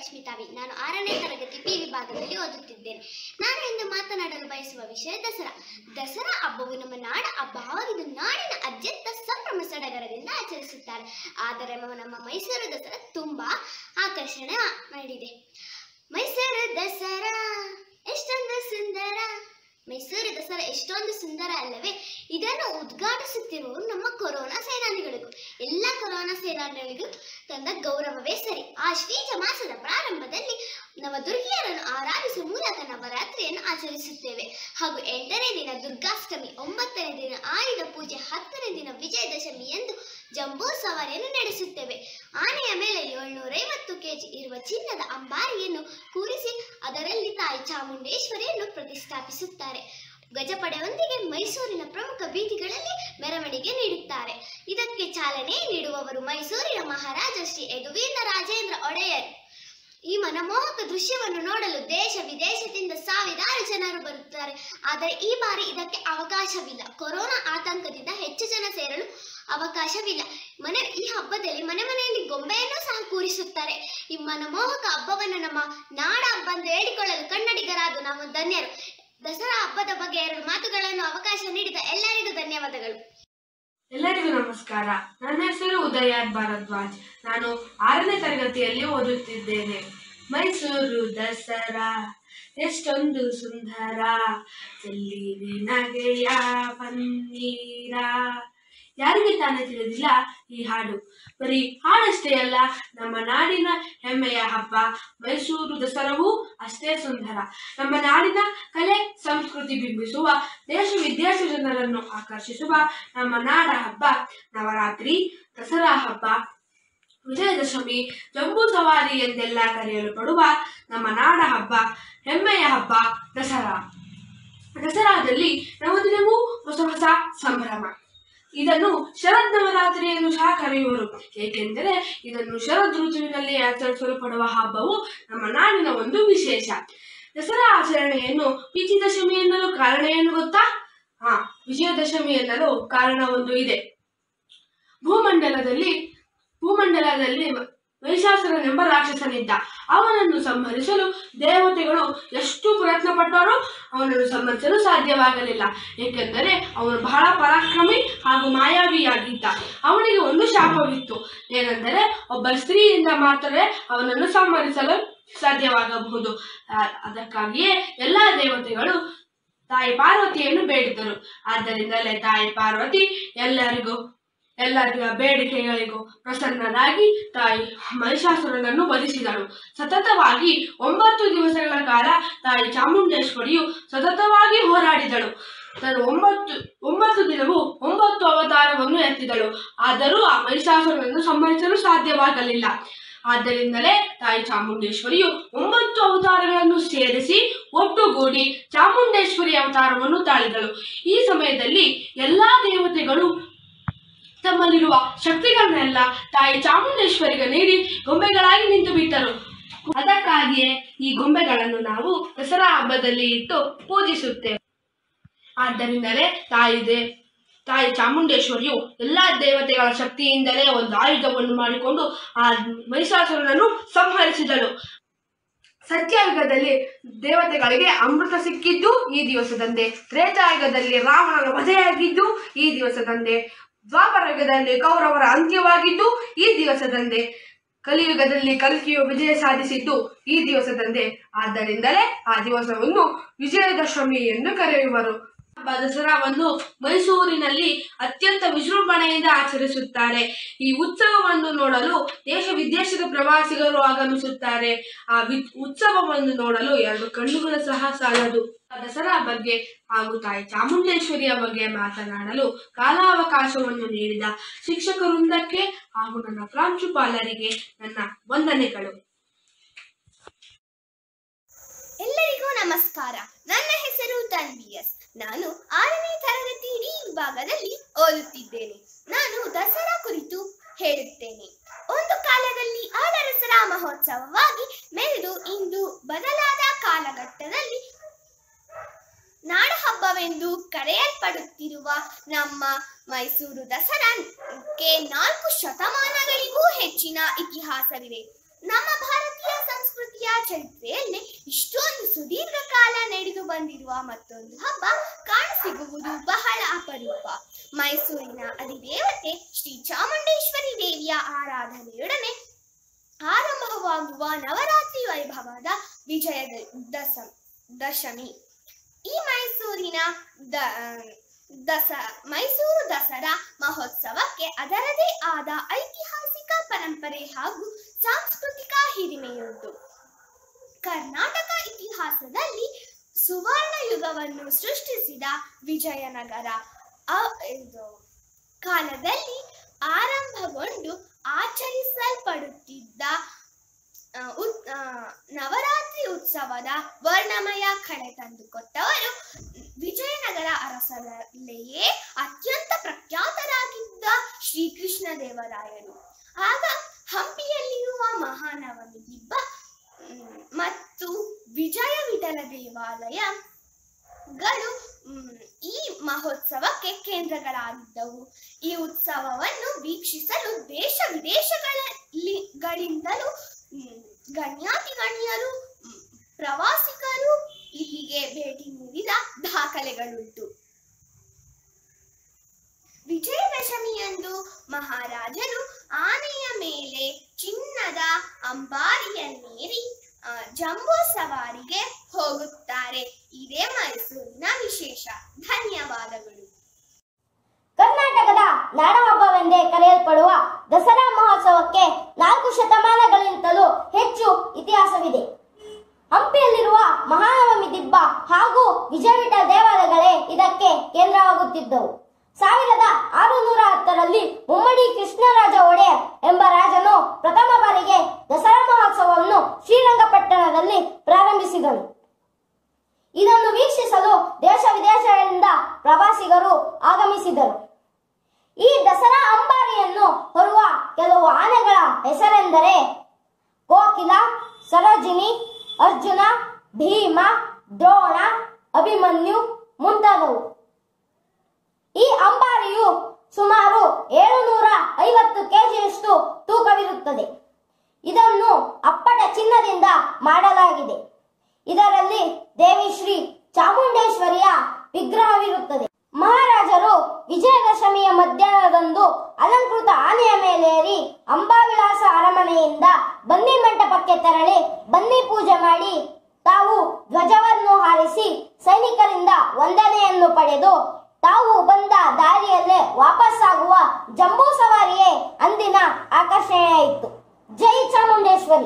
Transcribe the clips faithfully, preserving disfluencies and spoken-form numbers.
ಲಕ್ಷ್ಮೀ ತಾವಿ. ನಾನು ಆರನೇ ತರಗತಿ ಪಿ ವಿಭಾಗದಲ್ಲಿ ಓದುತ್ತಿದ್ದೇನೆ. ನಾನು ಇಂದು ಮಾತನಾಡಲು ಬಯಸುವ ವಿಷಯ ದಸರಾ. ದಸರಾ ಹಬ್ಬವು ನಮ್ಮ ನಾಡ ಹಬ್ಬವಾಗಿದ್ದು ನಾಡಿನ ಅತ್ಯಂತ ಸಂಭ್ರಮ ಸಡಗರದಿಂದ ಆಚರಿಸುತ್ತಾರೆ. ಆದರೆ ನಮ್ಮ ಮೈಸೂರು ದಸರಾ ತುಂಬಾ ಆಕರ್ಷಣೆ ಮಾಡಿದೆ. ಮೈಸೂರು ದಸರಾ ಎಷ್ಟೊಂದು ಸುಂದರ, ಮೈಸೂರು ದಸರಾ ಎಷ್ಟೊಂದು ಸುಂದರ ಅಲ್ಲವೇ? ಇದನ್ನು ಉದ್ಘಾಟಿಸುತ್ತಿರುವ ನಮ್ಮ ಕೊರೋನಾ ಸೇನಾನಿಗಳಿಗೂ ಎಲ್ಲ ಕೊರೋನಾ ಸೇನಾನಿಗಳಿಗೂ ತಂದ ಗೌರವವೇ ಸರಿ. ಆಶ್ವೀಜ ಮಾಸದ ಪ್ರಾರಂಭದಲ್ಲಿ ನವದುರ್ಗಿಯರನ್ನು ಆರಾಧಿಸುವ ಮೂಲಕ ನವರಾತ್ರಿಯನ್ನು ಆಚರಿಸುತ್ತೇವೆ. ಹಾಗೂ ಎಂಟನೇ ದಿನ ದುರ್ಗಾಷ್ಟಮಿ, ಒಂಬತ್ತನೇ ದಿನ ಆಯುಧ ಪೂಜೆ, ಹತ್ತನೇ ದಿನ ವಿಜಯದಶಮಿ ಎಂದು ಜಂಬೂ ಸವಾರಿಯನ್ನು ನಡೆಸುತ್ತೇವೆ. ಆನೆಯ ಮೇಲೆ ಏಳ್ನೂರೈವತ್ತು ಕೆಜಿ ಇರುವ ಚಿನ್ನದ ಅಂಬಾರಿಯನ್ನು ಕೂರಿಸಿ ಅದರಲ್ಲಿ ತಾಯಿ ಚಾಮುಂಡೇಶ್ವರಿಯನ್ನು ಪ್ರತಿಷ್ಠಾಪಿಸುತ್ತಾರೆ. ಗಜಪಡೆಯೊಂದಿಗೆ ಮೈಸೂರಿನ ಪ್ರಮುಖ ಬೀದಿಗಳಲ್ಲಿ ಮೆರವಣಿಗೆ ನೀಡುತ್ತಾರೆ. ಇದಕ್ಕೆ ಚಾಲನೆ ನೀಡುವವರು ಮೈಸೂರಿನ ಮಹಾರಾಜ ಶ್ರೀ ಯದುವೀರ ರಾಜೇಂದ್ರ ಒಡೆಯರ್. ಈ ಮನಮೋಹಕ ದೃಶ್ಯವನ್ನು ನೋಡಲು ದೇಶ ವಿದೇಶದಿಂದ ಸಾವಿರಾರು ಜನರು ಬರುತ್ತಾರೆ. ಆದರೆ ಈ ಬಾರಿ ಇದಕ್ಕೆ ಅವಕಾಶವಿಲ್ಲ. ಕೊರೋನಾ ಆತಂಕದಿಂದ ಹೆಚ್ಚು ಜನ ಸೇರಲು ಅವಕಾಶವಿಲ್ಲ. ಮನೆ ಈ ಹಬ್ಬದಲ್ಲಿ ಮನೆ ಮನೆಯಲ್ಲಿ ಗೊಂಬೆಯನ್ನು ಸಹ ಕೂರಿಸುತ್ತಾರೆ. ಈ ಮನಮೋಹಕ ಹಬ್ಬವನ್ನು ನಮ್ಮ ನಾಡ ಹಬ್ಬ ಎಂದು ಹೇಳಿಕೊಳ್ಳಲು ಕನ್ನಡಿಗರಾದ ನಾವು ಧನ್ಯರು. ದಸರಾ ಹಬ್ಬದ ಬಗ್ಗೆ ಎರಡು ಮಾತುಗಳನ್ನು ಅವಕಾಶ ನೀಡಿದ ಎಲ್ಲರಿಗೂ ಧನ್ಯವಾದಗಳು. ಎಲ್ಲರಿಗೂ ನಮಸ್ಕಾರ. ನನ್ನ ಹೆಸರು ಉದಯಾರ್ ಭಾರದ್ವಾಜ್. ನಾನು ಆರನೇ ತರಗತಿಯಲ್ಲಿ ಓದುತ್ತಿದ್ದೇನೆ. ಮೈಸೂರು ದಸರಾ ಎಷ್ಟೊಂದು ಸುಂದರ, ಚೆಲ್ಲಿರಿ ನಗೆಯ ಪನ್ನೀರ. ಯಾರಿಗೆ ತಾನೇ ತಿಳಿದಿಲ್ಲ ಈ ಹಾಡು? ಬರೀ ಹಾಡಷ್ಟೇ ಅಲ್ಲ, ನಮ್ಮ ನಾಡಿನ ಹೆಮ್ಮೆಯ ಹಬ್ಬ ಮೈಸೂರು ದಸರಾವು ಅಷ್ಟೇ ಸುಂದರ. ನಮ್ಮ ನಾಡಿನ ಕಲೆ ಸಂಸ್ಕೃತಿ ಬಿಂಬಿಸುವ, ದೇಶ ವಿದೇಶ ಜನರನ್ನು ಆಕರ್ಷಿಸುವ ನಮ್ಮ ನಾಡ ಹಬ್ಬ ನವರಾತ್ರಿ, ದಸರಾ ಹಬ್ಬ, ವಿಜಯದಶಮಿ, ಜಂಬೂ ಸವಾರಿ ಎಂದೆಲ್ಲ ಕರೆಯಲು ಪಡುವ ನಮ್ಮ ನಾಡ ಹಬ್ಬ, ಹೆಮ್ಮೆಯ ಹಬ್ಬ ದಸರಾ. ದಸರಾದಲ್ಲಿ ನವದಿನವೂ ಹೊಸ ಹೊಸ ಸಂಭ್ರಮ. ಇದನ್ನು ಶರದ್ ನವರಾತ್ರಿ ಎಂದು ಸಹ ಕರೆಯುವರು. ಏಕೆಂದರೆ ಇದನ್ನು ಶರದ್ ಋತುವಿನಲ್ಲಿ ಆಚರಿಸಲು ಪಡುವ ಹಬ್ಬವು ನಮ್ಮ ನಾಡಿನ ಒಂದು ವಿಶೇಷ. ದಸರಾ ಆಚರಣೆಯನ್ನು ವಿಜಯದಶಮಿ ಎನ್ನಲು ಕಾರಣ ಏನು ಗೊತ್ತಾ? ಹಾ, ವಿಜಯದಶಮಿ ಎನ್ನಲು ಕಾರಣ ಒಂದು ಇದೆ. ಭೂಮಂಡಲದಲ್ಲಿ ಭೂಮಂಡಲದಲ್ಲಿ ಮಹಿಷಾಸುರನೆಂಬ ರಾಕ್ಷಸನಿದ್ದ. ಅವನನ್ನು ಸಂಹರಿಸಲು ದೇವತೆಗಳು ಎಷ್ಟು ಪ್ರಯತ್ನ ಪಟ್ಟರೂ ಅವನನ್ನು ಸಂಹರಿಸಲು ಸಾಧ್ಯವಾಗಲಿಲ್ಲ. ಏಕೆಂದರೆ ಅವನು ಬಹಳ ಪರಾಕ್ರಮಿ ಹಾಗೂ ಮಾಯಾವಿಯಾಗಿದ್ದ. ಅವನಿಗೆ ಒಂದು ಶಾಪವಿತ್ತು. ಏನೆಂದರೆ ಒಬ್ಬ ಸ್ತ್ರೀಯಿಂದ ಮಾತ್ರ ಅವನನ್ನು ಸಂಹರಿಸಲು ಸಾಧ್ಯವಾಗಬಹುದು. ಅದಕ್ಕಾಗಿಯೇ ಎಲ್ಲ ದೇವತೆಗಳು ತಾಯಿ ಪಾರ್ವತಿಯನ್ನು ಬೇಡಿದರು. ಆದ್ದರಿಂದಲೇ ತಾಯಿ ಪಾರ್ವತಿ ಎಲ್ಲರಿಗೂ ಎಲ್ಲರ ಬೇಡಿಕೆಗಳಿಗೂ ಪ್ರಸನ್ನರಾಗಿ ತಾಯಿ ಮಹಿಷಾಸುರನನ್ನು ವಧಿಸಿದಳು. ಸತತವಾಗಿ ಒಂಬತ್ತು ದಿವಸಗಳ ಕಾಲ ತಾಯಿ ಚಾಮುಂಡೇಶ್ವರಿಯು ಸತತವಾಗಿ ಹೋರಾಡಿದಳು. ತನ್ನ ಒಂಬತ್ತು ಒಂಬತ್ತು ದಿನವೂ ಒಂಬತ್ತು ಅವತಾರವನ್ನು ಎತ್ತಿದಳು. ಆದರೂ ಆ ಮಹಿಷಾಸುರನನ್ನು ಸಂಹರಿಸಲು ಸಾಧ್ಯವಾಗಲಿಲ್ಲ. ಆದ್ದರಿಂದಲೇ ತಾಯಿ ಚಾಮುಂಡೇಶ್ವರಿಯು ಒಂಬತ್ತು ಅವತಾರಗಳನ್ನು ಸೇರಿಸಿ ಒಟ್ಟುಗೂಡಿ ಚಾಮುಂಡೇಶ್ವರಿ ಅವತಾರವನ್ನು ತಾಳಿದಳು. ಈ ಸಮಯದಲ್ಲಿ ಎಲ್ಲಾ ದೇವತೆಗಳು ತಮ್ಮಲ್ಲಿರುವ ಶಕ್ತಿಗಳನ್ನೆಲ್ಲ ತಾಯಿ ಚಾಮುಂಡೇಶ್ವರಿಗೆ ನೀಡಿ ಗೊಂಬೆಗಳಾಗಿ ನಿಂತು ಬಿಟ್ಟರು. ಅದಕ್ಕಾಗಿಯೇ ಈ ಗೊಂಬೆಗಳನ್ನು ನಾವು ದಸರಾ ಹಬ್ಬದಲ್ಲಿ ಇಟ್ಟು ಪೂಜಿಸುತ್ತೇವೆ. ಆದ್ದರಿಂದಲೇ ತಾಯಿದೆ ತಾಯಿ ಚಾಮುಂಡೇಶ್ವರಿಯು ಎಲ್ಲಾ ದೇವತೆಗಳ ಶಕ್ತಿಯಿಂದಲೇ ಒಂದು ಆಯುಧವನ್ನು ಮಾಡಿಕೊಂಡು ಆ ಮಹಿಷಾಸುರನನ್ನು ಸಂಹರಿಸಿದಳು. ಸತ್ಯಯುಗದಲ್ಲಿ ದೇವತೆಗಳಿಗೆ ಅಮೃತ ಸಿಕ್ಕಿದ್ದು ಈ ದಿವಸದಂದೇ. ತ್ರೇತಾಯುಗದಲ್ಲಿ ರಾವಣನ ವಧೆಯಾಗಿದ್ದು ಈ ದಿವಸದಂದೇ. ದ್ವಾಪರಯುಗದಲ್ಲಿ ಕೌರವರ ಅಂತ್ಯವಾಗಿದ್ದು ಈ ದಿವಸದಂದೇ. ಕಲಿಯುಗದಲ್ಲಿ ಕಲ್ಕಿಯು ವಿಜಯ ಸಾಧಿಸಿದ್ದು ಈ ದಿವಸದಂದೇ. ಆದ್ದರಿಂದಲೇ ಆ ದಿವಸವನ್ನು ವಿಜಯದಶಮಿ ಎಂದು ಕರೆಯುವರು. ದಸರಾವನ್ನು ಮೈಸೂರಿನಲ್ಲಿ ಅತ್ಯಂತ ವಿಜೃಂಭಣೆಯಿಂದ ಆಚರಿಸುತ್ತಾರೆ. ಈ ಉತ್ಸವವನ್ನು ನೋಡಲು ದೇಶ ವಿದೇಶದ ಪ್ರವಾಸಿಗರು ಆಗಮಿಸುತ್ತಾರೆ. ಆ ಉತ್ಸವವನ್ನು ನೋಡಲು ಎರಡು ಕಣ್ಣುಗಳು ಸಹ ಸಾಲದು. ದಸರಾ ಬಗ್ಗೆ ಹಾಗೂ ತಾಯಿ ಚಾಮುಂಡೇಶ್ವರಿಯ ಬಗ್ಗೆ ಮಾತನಾಡಲು ಕಾಲಾವಕಾಶವನ್ನು ನೀಡಿದ ಶಿಕ್ಷಕ ವೃಂದಕ್ಕೆ ಹಾಗೂ ನನ್ನ ಪ್ರಾಂಶುಪಾಲರಿಗೆ ನನ್ನ ವಂದನೆಗಳು. ಎಲ್ಲರಿಗೂ ನಮಸ್ಕಾರ. ನನ್ನ ಹೆಸರು ತನ್ವಿ ಎಸ್. ನಾನು ಆರನೇ ತರಗತಿ ಡಿ ವಿಭಾಗದಲ್ಲಿ ಓದುತ್ತಿದ್ದೇನೆ. ನಾನು ದಸರಾ ಕುರಿತು ಹೇಳುತ್ತೇನೆ. ಒಂದು ಕಾಲದಲ್ಲಿ ಆ ದಸರಾ ಮಹೋತ್ಸವವಾಗಿ ಮೆರೆದು ಇಂದು ಬದಲಾದ ಕಾಲಘಟ್ಟದಲ್ಲಿ ನಾಡ ಹಬ್ಬವೆಂದು ಕರೆಯಲ್ಪಡುತ್ತಿರುವ ನಮ್ಮ ಮೈಸೂರು ದಸರಾಕ್ಕೆ ನಾಲ್ಕು ಶತಮಾನಗಳಿಗೂ ಹೆಚ್ಚಿನ ಇತಿಹಾಸವಿದೆ. ನಮ್ಮ ಭಾರತೀಯ ಸಂಸ್ಕೃತಿಯ ಚರಿತ್ರೆಯಲ್ಲಿ ಇಷ್ಟೊಂದು ಸುದೀರ್ಘ ಕಾಲ ನಡೆದು ಬಂದಿರುವ ಮತ್ತೊಂದು ಹಬ್ಬ ಕಾಣಸಿಗುವುದು ಬಹಳ ಅಪರೂಪ. ಮೈಸೂರಿನ ಅಧಿದೇವತೆ ಶ್ರೀ ಚಾಮುಂಡೇಶ್ವರಿ ದೇವಿಯ ಆರಾಧನೆಯೊಡನೆ ಆರಂಭವಾಗುವ ನವರಾತ್ರಿ ವೈಭವದ ವಿಜಯ ದಸ ದಶಮಿ ಈ ಮೈಸೂರಿನ ದ ದಸ ಮೈಸೂರು ದಸರಾ ಮಹೋತ್ಸವಕ್ಕೆ ಅದರದೇ ಆದ ಐತಿಹಾಸಿಕ ಪರಂಪರೆ ಹಾಗೂ ಸಾಂಸ್ಕೃತಿಕ ಹಿರಿಮೆಯುಂಟು. ಕರ್ನಾಟಕ ಇತಿಹಾಸದಲ್ಲಿ ಸುವರ್ಣ ಯುಗವನ್ನು ಸೃಷ್ಟಿಸಿದ ವಿಜಯನಗರ ಕಾಲದಲ್ಲಿ ಆರಂಭಗೊಂಡು ಆಚರಿಸಲ್ಪಡುತ್ತಿದ್ದ ನವರಾತ್ರಿ ಉತ್ಸವದ ವರ್ಣಮಯ ಕಳೆ ತಂದುಕೊಟ್ಟವರು ವಿಜಯನಗರ ಅರಸರಲ್ಲಿಯೇ ಅತ್ಯಂತ ಪ್ರಖ್ಯಾತರಾಗಿದ್ದ ಶ್ರೀಕೃಷ್ಣ ದೇವರಾಯರು. ಆಗ ಹಂಪಿಯಲ್ಲಿರುವ ಮಹಾನವಮಿ ದಿಬ್ಬ ಮತ್ತು ವಿಜಯ ವಿಠಲ ದೇವಾಲಯಗಳು ಈ ಮಹೋತ್ಸವಕ್ಕೆ ಕೇಂದ್ರಗಳಾಗಿದ್ದವು. ಈ ಉತ್ಸವವನ್ನು ವೀಕ್ಷಿಸಲು ದೇಶ ವಿದೇಶಗಳಿಂದಲೂ ಗಣ್ಯಾತಿ ಗಣ್ಯರು ಪ್ರವಾಸಿಗರು ಇಲ್ಲಿಗೆ ಭೇಟಿ ನೀಡಿದ ದಾಖಲೆಗಳುಂಟು. ವಿಜಯದಶಮಿಯಂದು ಮಹಾರಾಜರು ಆನೆಯ ಮೇಲೆ ಚಿನ್ನದ ಅಂಬಾರಿಯನ್ನೇರಿ ಜಂಬೂ ಸವಾರಿಗೆ ಹೋಗುತ್ತಾರೆ. ಇದೇ ಮೈಸೂರಿನ ವಿಶೇಷ. ಧನ್ಯವಾದಗಳು. ಕರ್ನಾಟಕದ ನಾಡಹಬ್ಬವೆಂದೇ ಕರೆಯಲ್ಪಡುವ ದಸರಾ ಮಹೋತ್ಸವಕ್ಕೆ ನಾಲ್ಕು ಶತಮಾನಗಳಿಗಿಂತಲೂ ಹೆಚ್ಚು ಇತಿಹಾಸವಿದೆ. ಹಂಪಿಯಲ್ಲಿರುವ ಮಹಾನವಮಿ ದಿಬ್ಬ ಹಾಗೂ ವಿಜಯವಿಠಲ ದೇವಾಲಯಗಳೇ ಇದಕ್ಕೆ ಕೇಂದ್ರವಾಗುತ್ತಿದ್ದವು. ಸಾವಿರದ ಆರುನೂರ ಹತ್ತರಲ್ಲಿ ಮುಮ್ಮಡಿ ಕೃಷ್ಣರಾಜ ಒಡೆಯರ್ ಎಂಬ ರಾಜನು ಪ್ರಥಮ ಬಾರಿಗೆ ದಸರಾ ಮಹೋತ್ಸವವನ್ನು ಶ್ರೀರಂಗಪಟ್ಟಣದಲ್ಲಿ ಪ್ರಾರಂಭಿಸಿದನು. ಇದನ್ನು ವೀಕ್ಷಿಸಲು ದೇಶ ವಿದೇಶಗಳಿಂದ ಪ್ರವಾಸಿಗರು ಆಗಮಿಸಿದರು. ಈ ದಸರಾ ಅಂಬಾರಿಯನ್ನು ಹೊರುವ ಕೆಲವು ಆನೆಗಳ ಹೆಸರೆಂದರೆ ಕೋಕಿಲ, ಸರೋಜಿನಿ, ಅರ್ಜುನ, ಭೀಮ, ದ್ರೋಣ, ಅಭಿಮನ್ಯು ಮುಂತಾದವು. ಈ ಅಂಬಾರಿಯು ಸುಮಾರು ಏಳುನೂರ ಐವತ್ತು ಕೆಜಿಯಷ್ಟು ತೂಕವಿರುತ್ತದೆ. ಇದನ್ನು ಅಪ್ಪಟ ಚಿನ್ನದಿಂದ ಮಾಡಲಾಗಿದೆ. ಇದರಲ್ಲಿ ದೇವಿ ಶ್ರೀ ಚಾಮುಂಡೇಶ್ವರಿಯ ವಿಗ್ರಹವಿರುತ್ತದೆ. ಮಹಾರಾಜರು ವಿಜಯದಶಮಿಯ ಮಧ್ಯಾಹ್ನದಂದು ಅಲಂಕೃತ ಆನೆಯ ಮೇಲೇರಿ ಅಂಬಾವಿಲಾಸ ಅರಮನೆಯಿಂದ ಬನ್ನಿ ಮಂಟಪಕ್ಕೆ ತೆರಳಿ ಬನ್ನಿ ಪೂಜೆ ಮಾಡಿ ತಾವು ಧ್ವಜವನ್ನು ಹಾರಿಸಿ ಸೈನಿಕರಿಂದ ವಂದನೆಯನ್ನು ಪಡೆದು ತಾವು ಬಂದ ದಾರಿಯಲ್ಲೇ ವಾಪಸ್ಸಾಗುವ ಜಂಬೂ ಸವಾರಿಯೇ ಅಂದಿನ ಆಕರ್ಷಣೆಯಾಯಿತು. ಜೈ ಚಾಮುಂಡೇಶ್ವರಿ.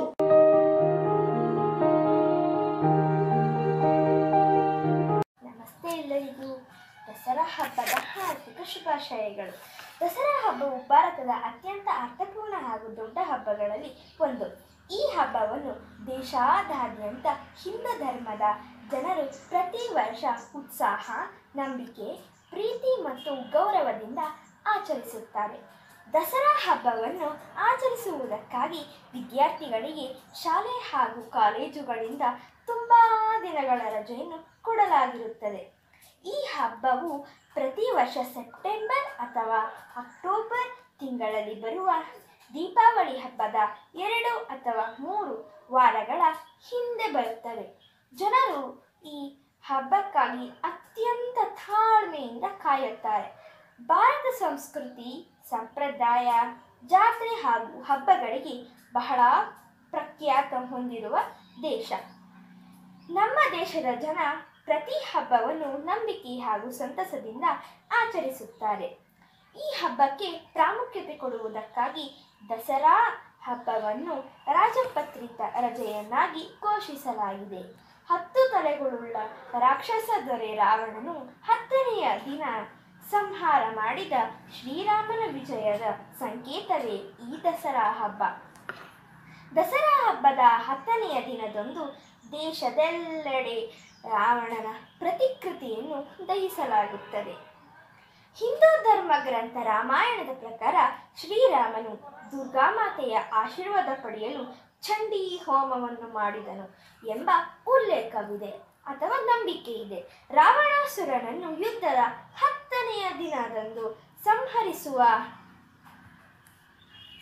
ನಮಸ್ತೆ ಎಲ್ಲರಿಗೂ. ದಸರಾ ಹಬ್ಬದ ಹಾರ್ದಿಕ ಶುಭಾಶಯಗಳು. ದಸರಾ ಹಬ್ಬವು ಭಾರತದ ಅತ್ಯಂತ ಅರ್ಥಪೂರ್ಣ ಹಾಗೂ ದೊಡ್ಡ ಹಬ್ಬಗಳಲ್ಲಿ ಒಂದು. ಈ ಹಬ್ಬವನ್ನು ದೇಶಾದ್ಯಂತ ಹಿಂದೂ ಧರ್ಮದ ಜನರು ಪ್ರತಿ ವರ್ಷ ಉತ್ಸಾಹ, ನಂಬಿಕೆ, ಪ್ರೀತಿ ಮತ್ತು ಗೌರವದಿಂದ ಆಚರಿಸುತ್ತಾರೆ. ದಸರಾ ಹಬ್ಬವನ್ನು ಆಚರಿಸುವುದಕ್ಕಾಗಿ ವಿದ್ಯಾರ್ಥಿಗಳಿಗೆ ಶಾಲೆ ಹಾಗೂ ಕಾಲೇಜುಗಳಿಂದ ತುಂಬ ದಿನಗಳ ರಜೆಯನ್ನು ಕೊಡಲಾಗಿರುತ್ತದೆ. ಈ ಹಬ್ಬವು ಪ್ರತಿ ವರ್ಷ ಸೆಪ್ಟೆಂಬರ್ ಅಥವಾ ಅಕ್ಟೋಬರ್ ತಿಂಗಳಲ್ಲಿ ಬರುವ ದೀಪಾವಳಿ ಹಬ್ಬದ ಎರಡು ಅಥವಾ ಮೂರು ವಾರಗಳ ಹಿಂದೆ ಬರುತ್ತದೆ. ಜನರು ಈ ಹಬ್ಬಕ್ಕಾಗಿ ಅತ್ಯಂತ ತಾಳ್ಮೆಯಿಂದ ಕಾಯುತ್ತಾರೆ. ಭಾರತ ಸಂಸ್ಕೃತಿ, ಸಂಪ್ರದಾಯ, ಜಾತ್ರೆ ಹಾಗೂ ಹಬ್ಬಗಳಿಗೆ ಬಹಳ ಪ್ರಖ್ಯಾತ ಹೊಂದಿರುವ ದೇಶ. ನಮ್ಮ ದೇಶದ ಜನ ಪ್ರತಿ ಹಬ್ಬವನ್ನು ನಂಬಿಕೆ ಹಾಗೂ ಸಂತಸದಿಂದ ಆಚರಿಸುತ್ತಾರೆ. ಈ ಹಬ್ಬಕ್ಕೆ ಪ್ರಾಮುಖ್ಯತೆ ಕೊಡುವುದಕ್ಕಾಗಿ ದಸರಾ ಹಬ್ಬವನ್ನು ರಾಜಪತ್ರಿತ ರಜೆಯನ್ನಾಗಿ ಘೋಷಿಸಲಾಗಿದೆ. ಹತ್ತು ತಲೆಗಳುಳ್ಳ ರಾಕ್ಷಸ ದೊರೆ ರಾವಣನು ಹತ್ತನೆಯ ದಿನ ಸಂಹಾರ ಮಾಡಿದ ಶ್ರೀರಾಮನ ವಿಜಯದ ಸಂಕೇತವೇ ಈ ದಸರಾ ಹಬ್ಬ. ದಸರಾ ಹಬ್ಬದ ಹತ್ತನೆಯ ದಿನದಂದು ದೇಶದೆಲ್ಲೆಡೆ ರಾವಣನ ಪ್ರತಿಕೃತಿಯನ್ನು ದಹಿಸಲಾಗುತ್ತದೆ. ಹಿಂದೂ ಧರ್ಮ ಗ್ರಂಥ ರಾಮಾಯಣದ ಪ್ರಕಾರ ಶ್ರೀರಾಮನು ದುರ್ಗಾಮಾತೆಯ ಆಶೀರ್ವಾದ ಪಡೆಯಲು ಚಂಡಿ ಹೋಮವನ್ನು ಮಾಡಿದನು ಎಂಬ ಉಲ್ಲೇಖವಿದೆ ಅಥವಾ ನಂಬಿಕೆ ಇದೆ. ರಾವಣಾಸುರನನ್ನು ಯುದ್ಧದ ಹತ್ತನೆಯ ದಿನದಂದು ಸಂಹರಿಸುವ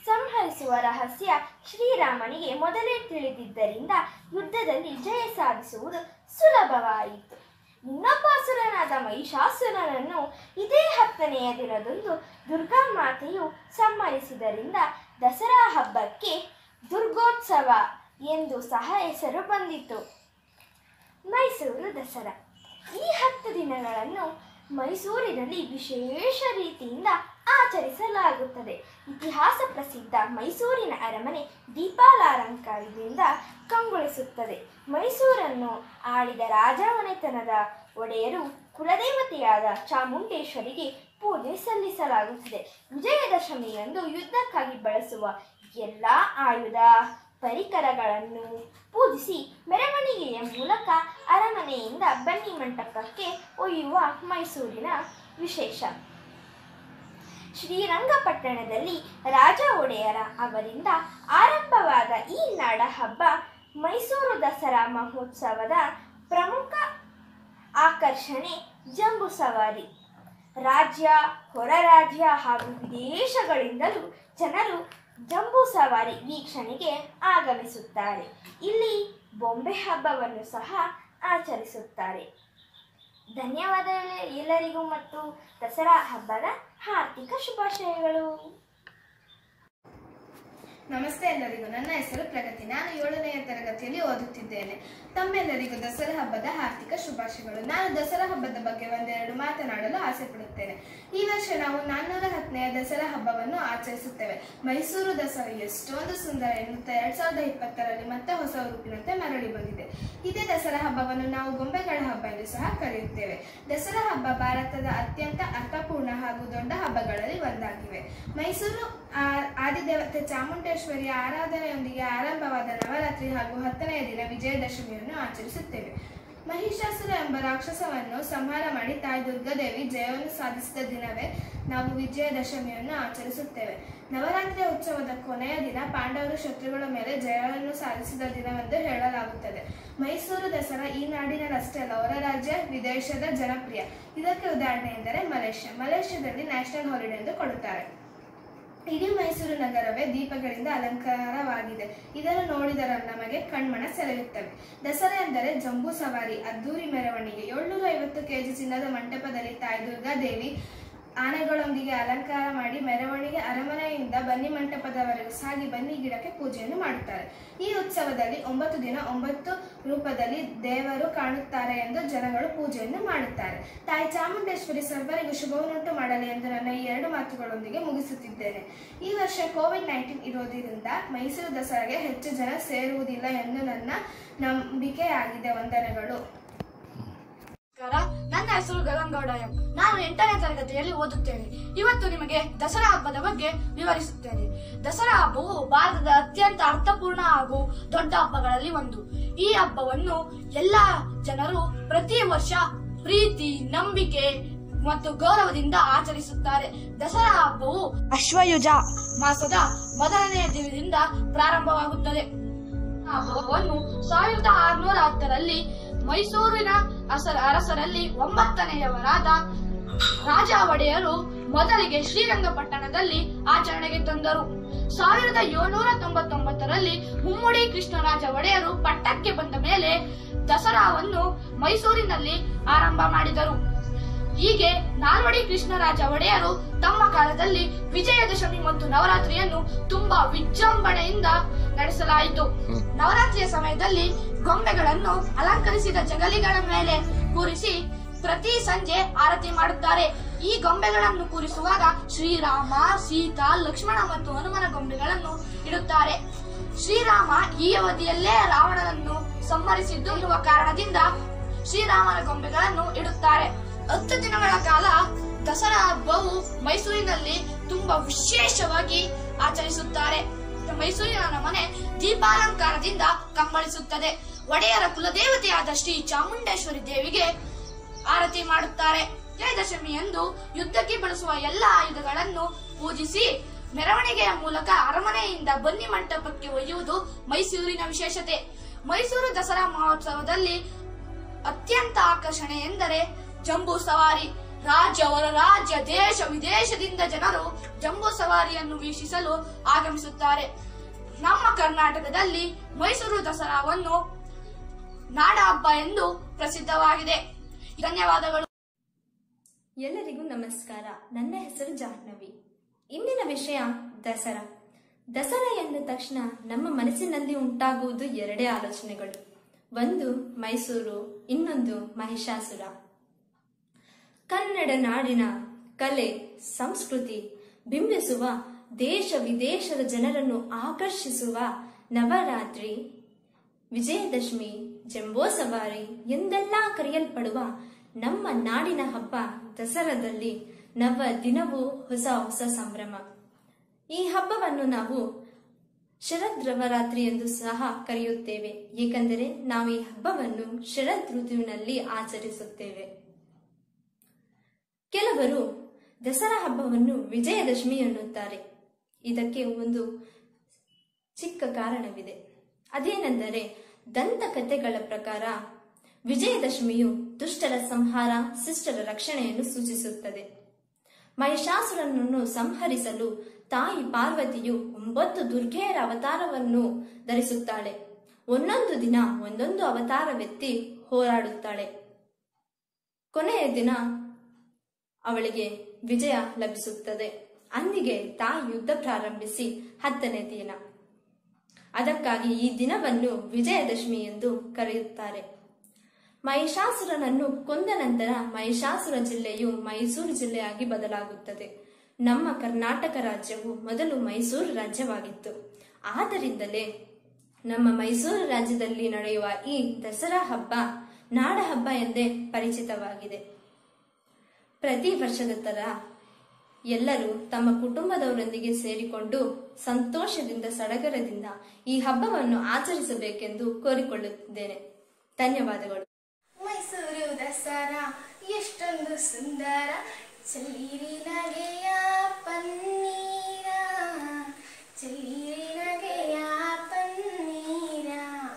ಸಂಹರಿಸುವ ರಹಸ್ಯ ಶ್ರೀರಾಮನಿಗೆ ಮೊದಲೇ ತಿಳಿದಿದ್ದರಿಂದ ಯುದ್ಧದಲ್ಲಿ ಜಯ ಸಾಧಿಸುವುದು ಸುಲಭವಾಯಿತು. ಇನ್ನೊಬ್ಬ ಅಸುರನಾದ ಮಹಿಷಾಸುರನನ್ನು ಇದೇ ಹತ್ತನೆಯ ದಿನದಂದು ದುರ್ಗಾಮಾತೆಯು ಸಂಹರಿಸಿದ್ದರಿಂದ ದಸರಾ ಹಬ್ಬಕ್ಕೆ ದುರ್ಗೋತ್ಸವ ಎಂದು ಸಹ ಹೆಸರು ಬಂದಿತು. ಮೈಸೂರು ದಸರಾ ಈ ಹತ್ತು ದಿನಗಳನ್ನು ಮೈಸೂರಿನಲ್ಲಿ ವಿಶೇಷ ರೀತಿಯಿಂದ ಆಚರಿಸಲಾಗುತ್ತದೆ. ಇತಿಹಾಸ ಪ್ರಸಿದ್ಧ ಮೈಸೂರಿನ ಅರಮನೆ ದೀಪಾಲಂಕಾರದಿಂದ ಕಂಗೊಳಿಸುತ್ತದೆ. ಮೈಸೂರನ್ನು ಆಳಿದ ರಾಜಮನೆತನದ ಒಡೆಯರು ಕುಲದೇವತೆಯಾದ ಚಾಮುಂಡೇಶ್ವರಿಗೆ ಪೂಜೆ ಸಲ್ಲಿಸಲಾಗುತ್ತದೆ. ವಿಜಯದಶಮಿಯಂದು ಯುದ್ಧಕ್ಕಾಗಿ ಬಳಸುವ ಎಲ್ಲ ಆಯುಧ ಪರಿಕರಗಳನ್ನು ಪೂಜಿಸಿ ಮೆರವಣಿಗೆಯ ಮೂಲಕ ಅರಮನೆಯಿಂದ ಬನ್ನಿ ಮಂಟಪಕ್ಕೆ ಒಯ್ಯುವ ಮೈಸೂರಿನ ವಿಶೇಷ. ಶ್ರೀರಂಗಪಟ್ಟಣದಲ್ಲಿ ರಾಜ ಒಡೆಯರ ಅವರಿಂದ ಆರಂಭವಾದ ಈ ನಾಡ ಹಬ್ಬ ಮೈಸೂರು ದಸರಾ ಮಹೋತ್ಸವದ ಪ್ರಮುಖ ಆಕರ್ಷಣೆ ಜಂಬೂ ಸವಾರಿ. ರಾಜ್ಯ, ಹೊರ ರಾಜ್ಯ ಹಾಗೂ ವಿದೇಶಗಳಿಂದಲೂ ಜನರು ಜಂಬೂ ಸವಾರಿ ವೀಕ್ಷಣೆಗೆ ಆಗಮಿಸುತ್ತಾರೆ. ಇಲ್ಲಿ ಬೊಂಬೆ ಹಬ್ಬವನ್ನು ಸಹ ಆಚರಿಸುತ್ತಾರೆ. ಧನ್ಯವಾದಗಳು ಎಲ್ಲರಿಗೂ ಮತ್ತು ದಸರಾ ಹಬ್ಬದ ಹಾರ್ದಿಕ ಶುಭಾಶಯಗಳು. ನಮಸ್ತೆ ಎಲ್ಲರಿಗೂ. ನನ್ನ ಹೆಸರು ಪ್ರಗತಿ. ನಾನು ಏಳನೆಯ ತರಗತಿಯಲ್ಲಿ ಓದುತ್ತಿದ್ದೇನೆ. ತಮ್ಮೆಲ್ಲರಿಗೂ ದಸರಾ ಹಬ್ಬದ ಹಾರ್ದಿಕ ಶುಭಾಶಯಗಳು. ನಾನು ದಸರಾ ಹಬ್ಬದ ಬಗ್ಗೆ ಒಂದೆರಡು ಮಾತನಾಡಲು ಆಸೆ ಪಡುತ್ತೇನೆ. ಈ ವರ್ಷ ನಾವು ನಾನ್ನೂರ ಹತ್ತನೆಯ ದಸರಾ ಹಬ್ಬವನ್ನು ಆಚರಿಸುತ್ತೇವೆ. ಮೈಸೂರು ದಸರಾ ಎಷ್ಟೊಂದು ಸುಂದರ ಎನ್ನುತ್ತಾ ಎರಡ್ ಸಾವಿರದ ಇಪ್ಪತ್ತರಲ್ಲಿ ಮತ್ತೆ ಹೊಸ ರೂಪಿನಂತೆ ಮರಳಿ ಬಂದಿದೆ. ಇದೇ ದಸರಾ ಹಬ್ಬವನ್ನು ನಾವು ಗೊಂಬೆಗಳ ಹಬ್ಬ ಎಂದು ಸಹ ಕರೆಯುತ್ತೇವೆ. ದಸರಾ ಹಬ್ಬ ಭಾರತದ ಅತ್ಯಂತ ಅರ್ಥಪೂರ್ಣ ಹಾಗೂ ದೊಡ್ಡ ಹಬ್ಬಗಳಲ್ಲಿ ಒಂದಾಗಿವೆ. ಮೈಸೂರು ಆದಿದೇವತೆ ಚಾಮುಂಡೇಶ್ವರಿಯ ಆರಾಧನೆಯೊಂದಿಗೆ ಆರಂಭವಾದ ನವರಾತ್ರಿ ಹಾಗೂ ಹತ್ತನೆಯ ದಿನ ವಿಜಯದಶಮಿಯನ್ನು ಆಚರಿಸುತ್ತೇವೆ. ಮಹಿಷಾಸುರ ಎಂಬ ರಾಕ್ಷಸವನ್ನು ಸಂಹಾರ ಮಾಡಿ ತಾಯಿ ದುರ್ಗಾದೇವಿ ಜಯವನ್ನು ಸಾಧಿಸಿದ ದಿನವೇ ನಾವು ವಿಜಯದಶಮಿಯನ್ನು ಆಚರಿಸುತ್ತೇವೆ. ನವರಾತ್ರಿಯ ಉತ್ಸವದ ಕೊನೆಯ ದಿನ ಪಾಂಡವರು ಶತ್ರುಗಳ ಮೇಲೆ ಜಯವನ್ನು ಸಾಧಿಸಿದ ದಿನವೆಂದು ಹೇಳಲಾಗುತ್ತದೆ. ಮೈಸೂರು ದಸರಾ ಈ ನಾಡಿನಲ್ಲಷ್ಟೇ ಅಲ್ಲ, ಹೊರ ರಾಜ್ಯ ವಿದೇಶದ ಜನಪ್ರಿಯ. ಇದಕ್ಕೆ ಉದಾಹರಣೆ ಎಂದರೆ ಮಲೇಷ್ಯಾ. ಮಲೇಷ್ಯಾದಲ್ಲಿ ನ್ಯಾಷನಲ್ ಹಾಲಿಡೇ ಎಂದು ಕೊಡುತ್ತಾರೆ. ಇಡೀ ಮೈಸೂರು ನಗರವೇ ದೀಪಗಳಿಂದ ಅಲಂಕಾರವಾಗಿದೆ. ಇದನ್ನು ನೋಡಿದರೆ ನಮಗೆ ಕಣ್ಮನ ಸೆಳೆಯುತ್ತವೆ. ದಸರಾ ಎಂದರೆ ಜಂಬೂ ಸವಾರಿ, ಅದ್ದೂರಿ ಮೆರವಣಿಗೆ. ಏಳ್ನೂರ ಐವತ್ತು ಕೆಜಿ ಚಿನ್ನದ ಮಂಟಪದಲ್ಲಿ ತಾಯಿ ದುರ್ಗಾದೇವಿ ಆನೆಗಳೊಂದಿಗೆ ಅಲಂಕಾರ ಮಾಡಿ ಮೆರವಣಿಗೆ ಅರಮನೆಯಿಂದ ಬನ್ನಿ ಮಂಟಪದವರೆಗೂ ಸಾಗಿ ಬನ್ನಿ ಗಿಡಕ್ಕೆ ಪೂಜೆಯನ್ನು ಮಾಡುತ್ತಾರೆ. ಈ ಉತ್ಸವದಲ್ಲಿ ಒಂಬತ್ತು ದಿನ ಒಂಬತ್ತು ರೂಪದಲ್ಲಿ ದೇವರು ಕಾಣುತ್ತಾರೆ ಎಂದು ಜನಗಳು ಪೂಜೆಯನ್ನು ಮಾಡುತ್ತಾರೆ. ತಾಯಿ ಚಾಮುಂಡೇಶ್ವರಿ ಸರ್ವರಿಗೂ ಶುಭವನ್ನುಂಟು ಮಾಡಲಿ ಎಂದು ನನ್ನ ಈ ಎರಡು ಮಾತುಗಳೊಂದಿಗೆ ಮುಗಿಸುತ್ತಿದ್ದೇನೆ. ಈ ವರ್ಷ ಕೋವಿಡ್ ನೈನ್ಟೀನ್ ಇರೋದ್ರಿಂದ ಮೈಸೂರು ದಸರಾಗೆ ಹೆಚ್ಚು ಜನ ಸೇರುವುದಿಲ್ಲ ಎಂದು ನನ್ನ ನಂಬಿಕೆಯಾಗಿದೆ. ವಂದನೆಗಳು. ನನ್ನ ಹೆಸರು ಗಗನ್ಗೌಡ ಎಂ. ನಾನು ಎಂಟನೇ ತರಗತಿಯಲ್ಲಿ ಓದುತ್ತೇನೆ. ಇವತ್ತು ನಿಮಗೆ ದಸರಾ ಹಬ್ಬದ ಬಗ್ಗೆ ವಿವರಿಸುತ್ತೇನೆ. ದಸರಾ ಹಬ್ಬವು ಭಾರತದ ಅತ್ಯಂತ ಅರ್ಥಪೂರ್ಣ ಹಾಗೂ ದೊಡ್ಡ ಹಬ್ಬಗಳಲ್ಲಿ ಒಂದು. ಈ ಹಬ್ಬವನ್ನು ಎಲ್ಲಾ ಜನರು ಪ್ರತಿ ವರ್ಷ ಪ್ರೀತಿ, ನಂಬಿಕೆ ಮತ್ತು ಗೌರವದಿಂದ ಆಚರಿಸುತ್ತಾರೆ. ದಸರಾ ಹಬ್ಬವು ಅಶ್ವಯುಜ ಮಾಸದ ಮೊದಲನೆಯ ದಿನದಿಂದ ಪ್ರಾರಂಭವಾಗುತ್ತದೆ. ಹಬ್ಬವನ್ನು ಸಾವಿರದ ಆರುನೂರ ಹತ್ತರಲ್ಲಿ ಮೈಸೂರಿನ ಅರಸರಲ್ಲಿ ಒಂಬತ್ತನೆಯವರಾದ ರಾಜ ಒಡೆಯರು ಮೊದಲಿಗೆ ಶ್ರೀರಂಗಪಟ್ಟಣದಲ್ಲಿ ಆಚರಣೆಗೆ ತಂದರು. ಸಾವಿರದ ಏಳ್ನೂರ ತೊಂಬತ್ತೊಂಬತ್ತರಲ್ಲಿ ಮುಮ್ಮಡಿ ಕೃಷ್ಣರಾಜ ಒಡೆಯರು ಪಟ್ಟಕ್ಕೆ ಬಂದ ಮೇಲೆ ದಸರಾವನ್ನು ಮೈಸೂರಿನಲ್ಲಿ ಆರಂಭ ಮಾಡಿದರು. ಹೀಗೆ ನಾಲ್ವಡಿ ಕೃಷ್ಣರಾಜ ಒಡೆಯರು ತಮ್ಮ ಕಾಲದಲ್ಲಿ ವಿಜಯದಶಮಿ ಮತ್ತು ನವರಾತ್ರಿಯನ್ನು ತುಂಬಾ ವಿಜೃಂಭಣೆಯಿಂದ ನಡೆಸಲಾಯಿತು. ನವರಾತ್ರಿಯ ಸಮಯದಲ್ಲಿ ಗೊಂಬೆಗಳನ್ನು ಅಲಂಕರಿಸಿದ ಜಗಲಿಗಳ ಮೇಲೆ ಕೂರಿಸಿ ಪ್ರತಿ ಸಂಜೆ ಆರತಿ ಮಾಡುತ್ತಾರೆ. ಈ ಗೊಂಬೆಗಳನ್ನು ಕೂರಿಸುವಾಗ ಶ್ರೀರಾಮ, ಸೀತಾ, ಲಕ್ಷ್ಮಣ ಮತ್ತು ಹನುಮನ ಗೊಂಬೆಗಳನ್ನು ಇಡುತ್ತಾರೆ. ಶ್ರೀರಾಮ ಈ ಅವಧಿಯಲ್ಲೇ ರಾವಣನನ್ನು ಸಂಹರಿಸಿದ್ದು ಇರುವ ಕಾರಣದಿಂದ ಶ್ರೀರಾಮನ ಗೊಂಬೆಗಳನ್ನು ಇಡುತ್ತಾರೆ. ಹತ್ತು ದಿನಗಳ ಕಾಲ ದಸರಾ ಹಬ್ಬವು ಮೈಸೂರಿನಲ್ಲಿ ತುಂಬಾ ವಿಶೇಷವಾಗಿ ಆಚರಿಸುತ್ತಾರೆ. ಮೈಸೂರಿನ ಮನೆ ದೀಪಾಲಂಕಾರದಿಂದ ಕಂಗೊಳಿಸುತ್ತದೆ. ಒಡೆಯರ ಕುಲದೇವತೆಯಾದ ಶ್ರೀ ಚಾಮುಂಡೇಶ್ವರಿ ದೇವಿಗೆ ಆರತಿ ಮಾಡುತ್ತಾರೆ. ವಿಜಯದಶಮಿಯಂದು ಯುದ್ಧಕ್ಕೆ ಬಳಸುವ ಎಲ್ಲ ಆಯುಧಗಳನ್ನು ಪೂಜಿಸಿ ಮೆರವಣಿಗೆಯ ಮೂಲಕ ಅರಮನೆಯಿಂದ ಬನ್ನಿ ಮಂಟಪಕ್ಕೆ ಒಯ್ಯುವುದು ಮೈಸೂರಿನ ವಿಶೇಷತೆ. ಮೈಸೂರು ದಸರಾ ಮಹೋತ್ಸವದಲ್ಲಿ ಅತ್ಯಂತ ಆಕರ್ಷಣೆ ಎಂದರೆ ಜಂಬೂ ಸವಾರಿ. ರಾಜ್ಯ ಹೊರ ರಾಜ್ಯ ದೇಶ ವಿದೇಶದಿಂದ ಜನರು ಜಂಬೂ ಸವಾರಿಯನ್ನು ವೀಕ್ಷಿಸಲು ಆಗಮಿಸುತ್ತಾರೆ. ನಮ್ಮ ಕರ್ನಾಟಕದಲ್ಲಿ ಮೈಸೂರು ದಸರಾವನ್ನು ನಾಡ ಹಬ್ಬ ಎಂದು ಪ್ರಸಿದ್ಧವಾಗಿದೆ. ಧನ್ಯವಾದಗಳು. ಎಲ್ಲರಿಗೂ ನಮಸ್ಕಾರ. ನನ್ನ ಹೆಸರು ಜಾಹ್ನವಿ. ಇಂದಿನ ವಿಷಯ ದಸರಾ. ದಸರಾ ಎಂದ ತಕ್ಷಣ ನಮ್ಮ ಮನಸ್ಸಿನಲ್ಲಿ ಉಂಟಾಗುವುದು ಎರಡೇ ಆಲೋಚನೆಗಳು. ಒಂದು ಮೈಸೂರು, ಇನ್ನೊಂದು ಮಹಿಷಾಸುರ. ಕನ್ನಡ ನಾಡಿನ ಕಲೆ ಸಂಸ್ಕೃತಿ ಬಿಂಬಿಸುವ, ದೇಶ ವಿದೇಶದ ಜನರನ್ನು ಆಕರ್ಷಿಸುವ ನವರಾತ್ರಿ, ವಿಜಯದಶಮಿ, ಜಂಬೂ ಸವಾರಿ ಎಂದೆಲ್ಲಾ ಕರೆಯಲ್ಪಡುವ ನಮ್ಮ ನಾಡಿನ ಹಬ್ಬ ದಸರಾದಲ್ಲಿ ನವ ದಿನವೂ ಹೊಸ ಹೊಸ ಸಂಭ್ರಮ. ಈ ಹಬ್ಬವನ್ನು ನಾವು ಶರದೃವರಾತ್ರಿ ಎಂದು ಸಹ ಕರೆಯುತ್ತೇವೆ, ಏಕೆಂದರೆ ನಾವು ಈ ಹಬ್ಬವನ್ನು ಶರದ್ ಋತುವಿನಲ್ಲಿ ಆಚರಿಸುತ್ತೇವೆ. ಕೆಲವರು ದಸರಾ ಹಬ್ಬವನ್ನು ವಿಜಯದಶಮಿ ಎನ್ನುತ್ತಾರೆ. ಇದಕ್ಕೆ ಒಂದು ಚಿಕ್ಕ ಕಾರಣವಿದೆ. ಅದೇನೆಂದರೆ, ದಂತಕಥೆಗಳ ಪ್ರಕಾರ ವಿಜಯದಶಮಿಯು ದುಷ್ಟರ ಸಂಹಾರ, ಶಿಷ್ಟರ ರಕ್ಷಣೆಯನ್ನು ಸೂಚಿಸುತ್ತದೆ. ಮಹಿಷಾಸುರನನ್ನು ಸಂಹರಿಸಲು ತಾಯಿ ಪಾರ್ವತಿಯು ಒಂಬತ್ತು ದುರ್ಗೆಯರ ಅವತಾರವನ್ನು ಧರಿಸುತ್ತಾಳೆ. ಒಂದೊಂದು ದಿನ ಒಂದೊಂದು ಅವತಾರವೆತ್ತಿ ಹೋರಾಡುತ್ತಾಳೆ. ಕೊನೆಯ ದಿನ ಅವಳಿಗೆ ವಿಜಯ ಲಭಿಸುತ್ತದೆ. ಅಂದಿಗೆ ತಾಯಿ ಯುದ್ಧ ಪ್ರಾರಂಭಿಸಿ ಹತ್ತನೇ ದಿನ. ಅದಕ್ಕಾಗಿ ಈ ದಿನವನ್ನು ವಿಜಯದಶಮಿ ಎಂದು ಕರೆಯುತ್ತಾರೆ. ಮಹಿಷಾಸುರನನ್ನು ಕೊಂದ ನಂತರ ಮಹಿಷಾಸುರ ಜಿಲ್ಲೆಯು ಮೈಸೂರು ಜಿಲ್ಲೆಯಾಗಿ ಬದಲಾಗುತ್ತದೆ. ನಮ್ಮ ಕರ್ನಾಟಕ ರಾಜ್ಯವು ಮೊದಲು ಮೈಸೂರು ರಾಜ್ಯವಾಗಿತ್ತು. ಆದ್ದರಿಂದಲೇ ನಮ್ಮ ಮೈಸೂರು ರಾಜ್ಯದಲ್ಲಿ ನಡೆಯುವ ಈ ದಸರಾ ಹಬ್ಬ ನಾಡ ಹಬ್ಬ ಎಂದೇ ಪರಿಚಿತವಾಗಿದೆ. ಪ್ರತಿ ವರ್ಷದ ತರ ಎಲ್ಲರೂ ತಮ್ಮ ಕುಟುಂಬದವರೊಂದಿಗೆ ಸೇರಿಕೊಂಡು ಸಂತೋಷದಿಂದ ಸಡಗರದಿಂದ ಈ ಹಬ್ಬವನ್ನು ಆಚರಿಸಬೇಕೆಂದು ಕೋರಿಕೊಳ್ಳುತ್ತಿದ್ದೇನೆ. ಧನ್ಯವಾದಗಳು. ಮೈಸೂರು ದಸರಾ ಎಷ್ಟೊಂದು ಸುಂದರ, ಚೆಲ್ಲಿರಿ ನಗೆಯ ಪನ್ನೀರ, ಚೆಲ್ಲಿರಿ ನಗೆಯ ಪನ್ನೀರ.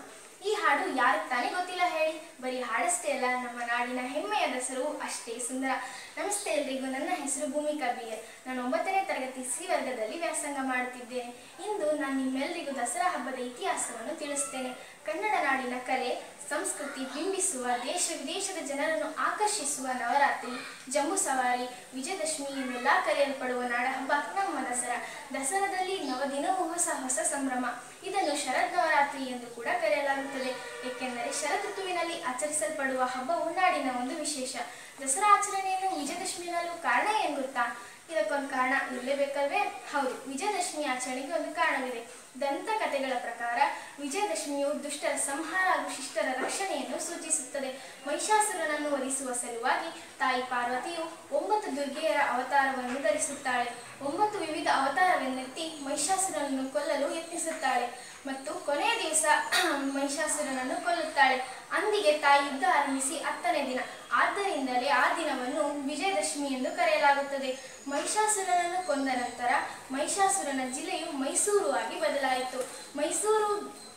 ಈ ಹಾಡು ಯಾರಿಗೆ ತಾನೇ ಗೊತ್ತಿಲ್ಲ ಹೇಳಿ. ಬರೀ ಹಾಡಷ್ಟೇ ಅಲ್ಲ, ನಮ್ಮ ನಾಡಿನ ಹೆಮ್ಮೆಯ ದಸರಾವು ಅಷ್ಟೇ ಸುಂದರ. ನಮಸ್ತೆ ಎಲ್ರಿಗೂ. ನನ್ನ ಹೆಸರು ಭೂಮಿಕಾ ಬಿ ಎಲ್. ನಾನು ಒಂಬತ್ತನೇ ತರಗತಿ ಸಿ ವರ್ಗದಲ್ಲಿ ವ್ಯಾಸಂಗ ಮಾಡುತ್ತಿದ್ದೇನೆ. ಇಂದು ನಾನು ನಿಮ್ಮೆಲ್ಲರಿಗೂ ದಸರಾ ಹಬ್ಬದ ಇತಿಹಾಸವನ್ನು ತಿಳಿಸುತ್ತೇನೆ. ಕನ್ನಡ ನಾಡಿನ ಕಲೆ ಸಂಸ್ಕೃತಿ ಬಿಂಬಿಸುವ, ದೇಶ ವಿದೇಶದ ಜನರನ್ನು ಆಕರ್ಷಿಸುವ ನವರಾತ್ರಿ, ಜಂಬೂ ಸವಾರಿ, ವಿಜಯದಶಮಿ ಎಂದೆಲ್ಲ ಕರೆಯಲ್ಪಡುವ ನಾಡ ಹಬ್ಬ ನಮ್ಮ ದಸರಾ. ದಸರಾದಲ್ಲಿ ನವದಿನವೂ ಹೊಸ ಹೊಸ ಸಂಭ್ರಮ. ಇದನ್ನು ಶರದ್ ನವರಾತ್ರಿ ಎಂದು ಕೂಡ ಕರೆಯಲಾಗುತ್ತದೆ, ಏಕೆಂದರೆ ಶರದ್ ಋತುವಿನಲ್ಲಿ ಆಚರಿಸಲ್ಪಡುವ ಹಬ್ಬವು ನಾಡಿನ ಒಂದು ವಿಶೇಷ. ದಸರಾ ಆಚರಣೆಯನ್ನು ವಿಜಯದಶಮಿಯಲ್ಲೂ ಕಾರಣ ಏನು ಗೊತ್ತಾ? ಇದಕ್ಕೊಂದು ಕಾರಣ ಇರಲೇಬೇಕಲ್ವೇ? ಹೌದು, ವಿಜಯದಶಮಿ ಆಚರಣೆಗೆ ಒಂದು ಕಾರಣವಿದೆ. ದಂತಕಥೆಗಳ ಪ್ರಕಾರ ವಿಜಯದಶಮಿಯು ದುಷ್ಟರ ಸಂಹಾರ ಹಾಗೂ ಶಿಷ್ಟರ ರಕ್ಷಣೆಯನ್ನು ಸೂಚಿಸುತ್ತದೆ. ಮಹಿಷಾಸುರನನ್ನು ವಧಿಸುವ ಸಲುವಾಗಿ ತಾಯಿ ಪಾರ್ವತಿಯು ಒಂಬತ್ತು ದುರ್ಗೆಯರ ಅವತಾರವನ್ನು ಧರಿಸುತ್ತಾಳೆ. ಒಂಬತ್ತು ವಿವಿಧ ಅವತಾರವನ್ನೆತ್ತಿ ಮಹಿಷಾಸುರನನ್ನು ಕೊಲ್ಲಲು ಯತ್ನಿಸುತ್ತಾಳೆ ಮತ್ತು ಕೊನೆಯ ದಿವಸ ಮಹಿಷಾಸುರನನ್ನು ಕೊಲ್ಲುತ್ತಾಳೆ. ಅಂದಿಗೆ ತಾಯಿ ಯುದ್ಧ ಆರಂಭಿಸಿ ಹತ್ತನೇ ದಿನ. ಆದ್ದರಿಂದಲೇ ಆ ದಿನವನ್ನು ವಿಜಯದಶಮಿ ಎಂದು ಕರೆಯಲಾಗುತ್ತದೆ. ಮಹಿಷಾಸುರನನ್ನು ಕೊಂದ ನಂತರ ಮಹಿಷಾಸುರನ ಜಿಲ್ಲೆಯು ಮೈಸೂರು ಆಗಿ ಬದಲಾಯಿತು. ಮೈಸೂರು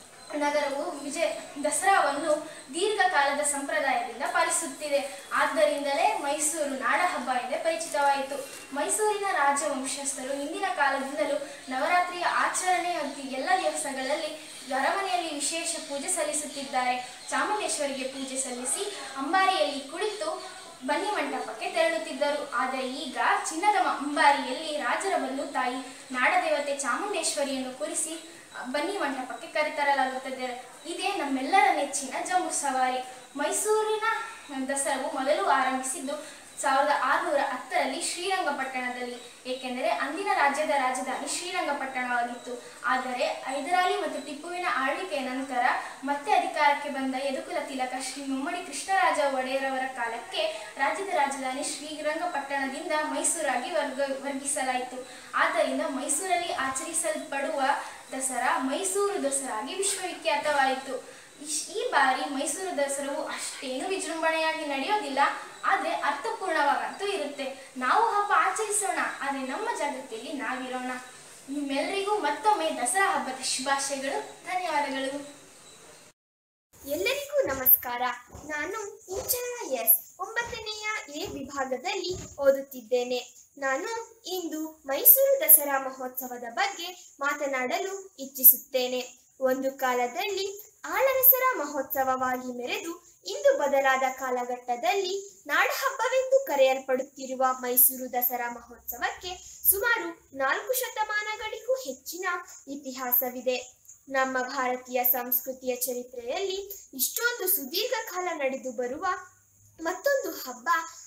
ನಗರವು ವಿಜಯ ದಸರಾವನ್ನು ದೀರ್ಘಕಾಲದ ಸಂಪ್ರದಾಯದಿಂದ ಪಾಲಿಸುತ್ತಿದೆ. ಆದ್ದರಿಂದಲೇ ಮೈಸೂರು ನಾಡ ಹಬ್ಬ ಎಂದೇ ಪರಿಚಿತವಾಯಿತು. ಮೈಸೂರಿನ ರಾಜವಂಶಸ್ಥರು ಹಿಂದಿನ ಕಾಲದಿಂದಲೂ ನವರಾತ್ರಿಯ ಆಚರಣೆ ಮತ್ತು ಎಲ್ಲ ದಿವಸಗಳಲ್ಲಿ ಅರಮನೆಯಲ್ಲಿ ವಿಶೇಷ ಪೂಜೆ ಸಲ್ಲಿಸುತ್ತಿದ್ದಾರೆ. ಚಾಮುಂಡೇಶ್ವರಿಗೆ ಪೂಜೆ ಸಲ್ಲಿಸಿ ಅಂಬಾರಿಯಲ್ಲಿ ಕುಳಿತು ಬನ್ನಿ ಮಂಟಪಕ್ಕೆ ತೆರಳುತ್ತಿದ್ದರು. ಆದರೆ ಈಗ ಚಿನ್ನದ ಅಂಬಾರಿಯಲ್ಲಿ ರಾಜರ ಬಲ್ಲು ತಾಯಿ ನಾಡದೇವತೆ ಚಾಮುಂಡೇಶ್ವರಿಯನ್ನು ಕೂರಿಸಿ ಬನ್ನಿ ಮಂಟಪಕ್ಕೆ ಕರೆತರಲಾಗುತ್ತದೆ. ಇದೇ ನಮ್ಮೆಲ್ಲರ ನೆಚ್ಚಿನ ಜಂಬೂ ಸವಾರಿ. ಮೈಸೂರಿನ ದಸರಾವು ಮೊದಲು ಆರಂಭಿಸಿದ್ದು ಸಾವಿರದ ಆರುನೂರ ಹತ್ತರಲ್ಲಿ ಶ್ರೀರಂಗಪಟ್ಟಣದಲ್ಲಿ, ಏಕೆಂದರೆ ಅಂದಿನ ರಾಜ್ಯದ ರಾಜಧಾನಿ ಶ್ರೀರಂಗಪಟ್ಟಣವಾಗಿತ್ತು. ಆದರೆ ಹೈದರಾಲಿ ಮತ್ತು ಟಿಪ್ಪುವಿನ ಆಳ್ವಿಕೆಯ ನಂತರ ಮತ್ತೆ ಅಧಿಕಾರಕ್ಕೆ ಬಂದ ಯದುಕುಲ ತಿಲಕ ಶ್ರೀ ಮುಮ್ಮಡಿ ಕೃಷ್ಣರಾಜ ಒಡೆಯರವರ ಕಾಲಕ್ಕೆ ರಾಜ್ಯದ ರಾಜಧಾನಿ ಶ್ರೀರಂಗಪಟ್ಟಣದಿಂದ ಮೈಸೂರಾಗಿ ವರ್ಗ ವರ್ಗಿಸಲಾಯಿತು. ಆದ್ದರಿಂದ ಮೈಸೂರಲ್ಲಿ ಆಚರಿಸಲ್ಪಡುವ ದಸರಾ ಮೈಸೂರು ದಸರಾಗಿ ವಿಶ್ವವಿಖ್ಯಾತವಾಯಿತು. ಈ ಬಾರಿ ಮೈಸೂರು ದಸರಾವು ಅಷ್ಟೇನು ವಿಜೃಂಭಣೆಯಾಗಿ ನಡೆಯೋದಿಲ್ಲ, ಆದರೆ ಅರ್ಥಪೂರ್ಣವಾಗಂತೂ ಇರುತ್ತೆ. ನಾವು ಹಬ್ಬ ಆಚರಿಸೋಣ, ಆದರೆ ನಮ್ಮ ಜಾಗೃತಿಯಲ್ಲಿ ನಾವಿರೋಣ. ನಿಮ್ಮೆಲ್ಲರಿಗೂ ಮತ್ತೊಮ್ಮೆ ದಸರಾ ಹಬ್ಬದ ಶುಭಾಶಯಗಳು. ಧನ್ಯವಾದಗಳು. ಎಲ್ಲರಿಗೂ ನಮಸ್ಕಾರ. ನಾನು ಇಂಚನ ಎಸ್ ಒಂಬತ್ತನೆಯ ಎ ವಿಭಾಗದಲ್ಲಿ ಓದುತ್ತಿದ್ದೇನೆ. ನಾನು ಇಂದು ಮೈಸೂರು ದಸರಾ ಮಹೋತ್ಸವದ ಬಗ್ಗೆ ಮಾತನಾಡಲು ಇಚ್ಛಿಸುತ್ತೇನೆ. ಒಂದು ಕಾಲದಲ್ಲಿ ಆಳರಸರ ಮಹೋತ್ಸವವಾಗಿ ಮೆರೆದು ಇಂದು ಬದಲಾದ ಕಾಲಘಟ್ಟದಲ್ಲಿ ನಾಡಹಬ್ಬವೆಂದು ಕರೆಯಲ್ಪಡುತ್ತಿರುವ ಮೈಸೂರು ದಸರಾ ಮಹೋತ್ಸವಕ್ಕೆ ಸುಮಾರು ನಾಲ್ಕು ಶತಮಾನಗಳಿಗೂ ಹೆಚ್ಚಿನ ಇತಿಹಾಸವಿದೆ. ನಮ್ಮ ಭಾರತೀಯ ಸಂಸ್ಕೃತಿಯ ಚರಿತ್ರೆಯಲ್ಲಿ ಇಷ್ಟೊಂದು ಸುದೀರ್ಘ ಕಾಲ ನಡೆದು ಬರುವ ಮತ್ತೊಂದು ಹಬ್ಬ